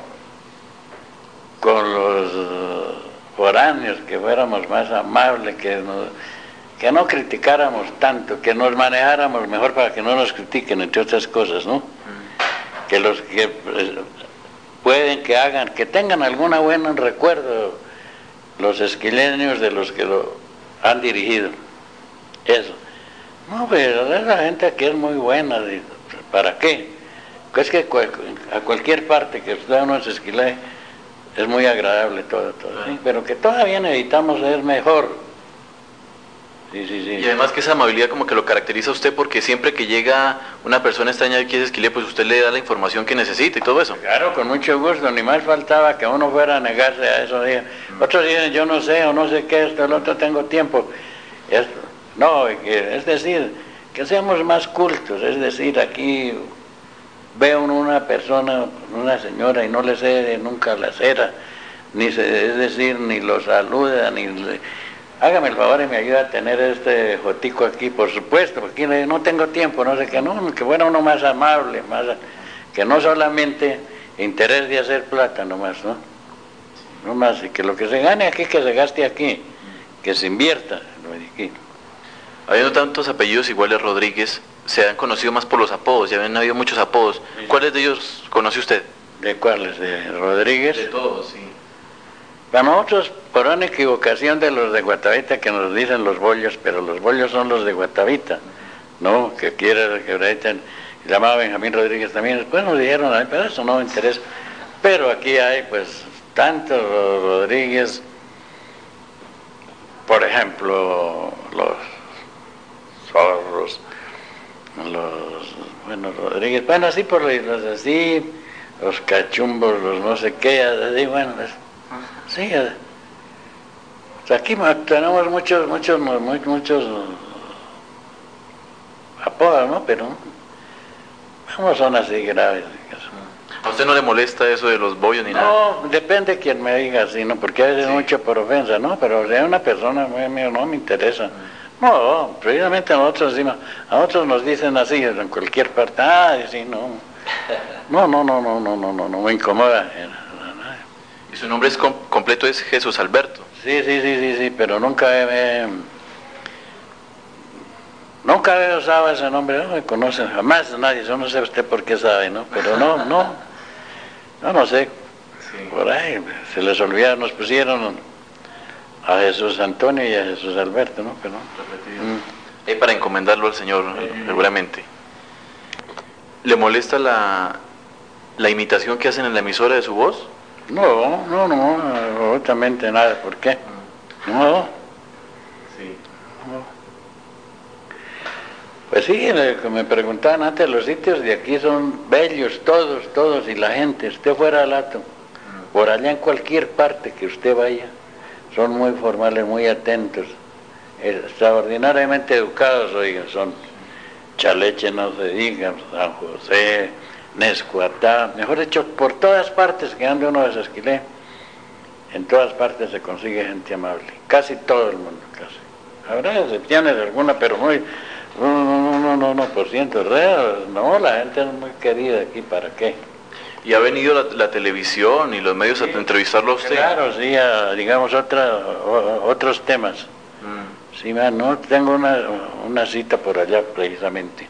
con los foráneos, que fuéramos más amables, que, nos, que no criticáramos tanto, que nos manejáramos mejor para que no nos critiquen, entre otras cosas, ¿no? Mm. Que los que pueden, que hagan, que tengan alguna buena recuerdo los esquileños de los que lo han dirigido. Eso. No, pero esa gente aquí es muy buena, ¿para qué? Es que a cualquier parte que usted uno se esquile es muy agradable todo, todo, ¿sí? Pero que todavía necesitamos ser mejor. Sí, sí, sí. Y además que esa amabilidad como que lo caracteriza a usted, porque siempre que llega una persona extraña aquí a Sesquilé, pues usted le da la información que necesita y todo eso. Claro, con mucho gusto, ni más faltaba que uno fuera a negarse a eso. Mm. Otros dicen, yo no sé, o no sé qué, esto, el otro tengo tiempo. Esto. No, es decir, que seamos más cultos, es decir, aquí veo una persona, una señora, y no le cede nunca la cera, ni se, es decir, ni lo saluda, ni... Le, hágame el favor y me ayuda a tener este jotico aquí, por supuesto, porque no tengo tiempo, no sé qué, no, que fuera uno más amable, más, que no solamente interés de hacer plata nomás, ¿no? No más, y que lo que se gane aquí, que se gaste aquí, que se invierta aquí. Habiendo tantos apellidos iguales Rodríguez, se han conocido más por los apodos, ya han habido muchos apodos. Sí. ¿Cuáles de ellos conoce usted? ¿De cuáles? ¿De Rodríguez? De todos, sí. Para nosotros, por una equivocación de los de Guatavita, que nos dicen los bollos, pero los bollos son los de Guatavita, ¿no? Que quiere que ahorita llamaba Benjamín Rodríguez también, después nos dijeron, ay, pero eso no me interesa. Pero aquí hay, pues, tantos Rodríguez, por ejemplo, los Zorros, los, bueno, Rodríguez, bueno, así por los así, los cachumbos, los no sé qué, así, bueno, es, sí, eh, aquí tenemos muchos, muchos, muchos, muchos apodos, ¿no? Pero no son así graves. ¿A usted no le molesta eso de los bollos ni nada? No, depende de quien me diga así, ¿no? Porque a veces Sí. mucho por ofensa, ¿no? Pero si hay una persona, mío, no me interesa. No, precisamente a nosotros encima, a nosotros nos dicen así en cualquier parte, ah, sí, no. No, no, no, no, no, no, no, no me incomoda. ¿Y su nombre es com completo es Jesús Alberto? Sí, sí, sí, sí, sí, pero nunca he, nunca he usado ese nombre, no me conocen, jamás nadie, yo no sé usted por qué sabe, ¿no? Pero no, no, no, no sé, sí. Por ahí se les olvida, nos pusieron a Jesús Antonio y a Jesús Alberto, ¿no? Pero, mm. eh, para encomendarlo al Señor, eh, seguramente. ¿Le molesta la, la imitación que hacen en la emisora de su voz? No, no, no, absolutamente nada. ¿Por qué? Mm. No. Sí. No. Pues sí, me preguntaban antes, los sitios de aquí son bellos, todos, todos, y la gente, usted fuera al Hato, mm. por allá en cualquier parte que usted vaya, son muy formales, muy atentos, extraordinariamente educados, oigan, son Chaleche, no se diga, San José, Nescuatá, mejor dicho, por todas partes que ande uno de Sesquilé, en todas partes se consigue gente amable, casi todo el mundo, casi. Habrá excepciones alguna, pero muy, no, no, no, no, no, por ciento real, no, la gente es muy querida aquí, ¿para qué? ¿Y ha venido la, la televisión y los medios sí, a entrevistarlo a usted? Claro, sí, a, digamos, otra, o, otros temas. Mm. Sí, man, no, tengo una, una cita por allá precisamente.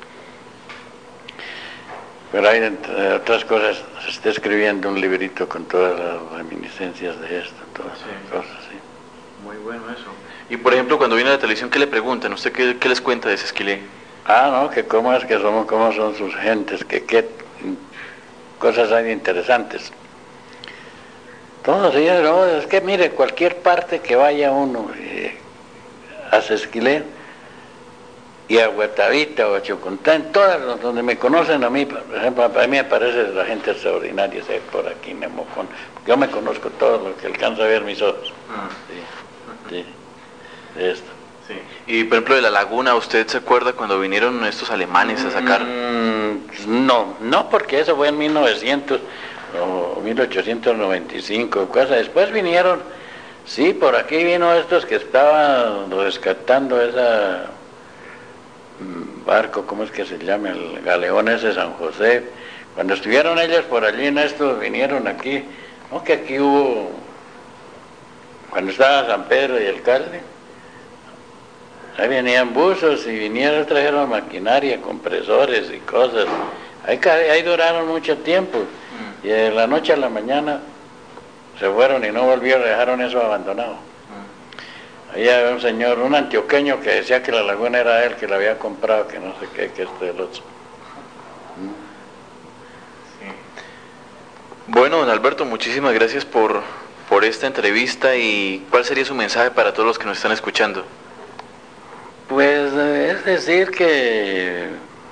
Pero hay, entre otras cosas, se está escribiendo un librito con todas las reminiscencias de esto, todas sí. Esas cosas, sí. Muy bueno eso. Y por ejemplo, cuando viene a la televisión, ¿qué le preguntan? ¿Usted qué, qué les cuenta de Sesquilé? Ah, no, que cómo es que somos, cómo son sus gentes, que qué cosas hay interesantes. Todos ellos, no, es que mire, cualquier parte que vaya uno eh, a Sesquilé y a Guatavita o a Chocontá, en todas donde me conocen a mí, por ejemplo, a mí me parece la gente extraordinaria, ¿sí? Por aquí en Nemocón, yo me conozco todo lo que alcanza a ver mis ojos. Mm. Sí, sí, de esto. Sí. Y por ejemplo de la laguna, ¿usted se acuerda cuando vinieron estos alemanes a sacar? Mm, no, no, porque eso fue en mil novecientos o mil ochocientos noventa y cinco, cosas. Después vinieron, sí, por aquí vino estos que estaban rescatando esa barco, ¿cómo es que se llama? El galeón ese San José. Cuando estuvieron ellos por allí en esto, vinieron aquí, ¿no? Que aquí hubo, cuando estaba San Pedro y el alcalde, ahí venían buzos y vinieron, trajeron maquinaria, compresores y cosas. Ahí, ahí duraron mucho tiempo. Mm. Y de la noche a la mañana se fueron y no volvieron, dejaron eso abandonado. Mm. Ahí había un señor, un antioqueño que decía que la laguna era él, que la había comprado, que no sé qué, que esto y el otro. Mm. Sí. Bueno, don Alberto, muchísimas gracias por, por esta entrevista. ¿Y cuál sería su mensaje para todos los que nos están escuchando? Pues es decir que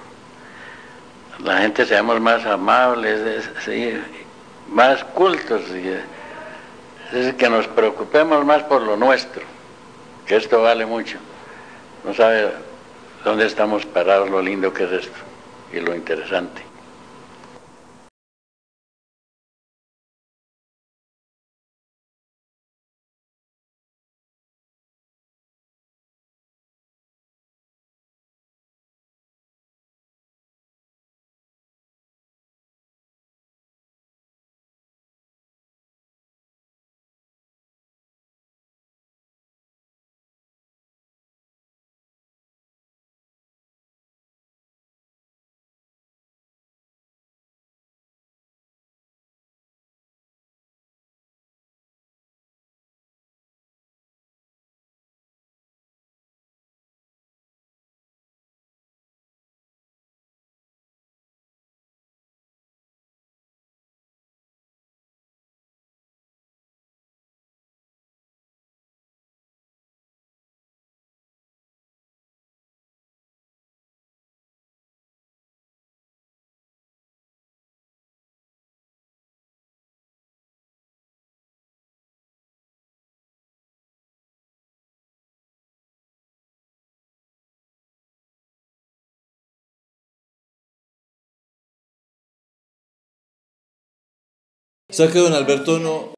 la gente seamos más amables, es, sí, más cultos, y, es decir, que nos preocupemos más por lo nuestro, que esto vale mucho. No sabe dónde estamos parados, lo lindo que es esto y lo interesante. O sea que don Alberto no,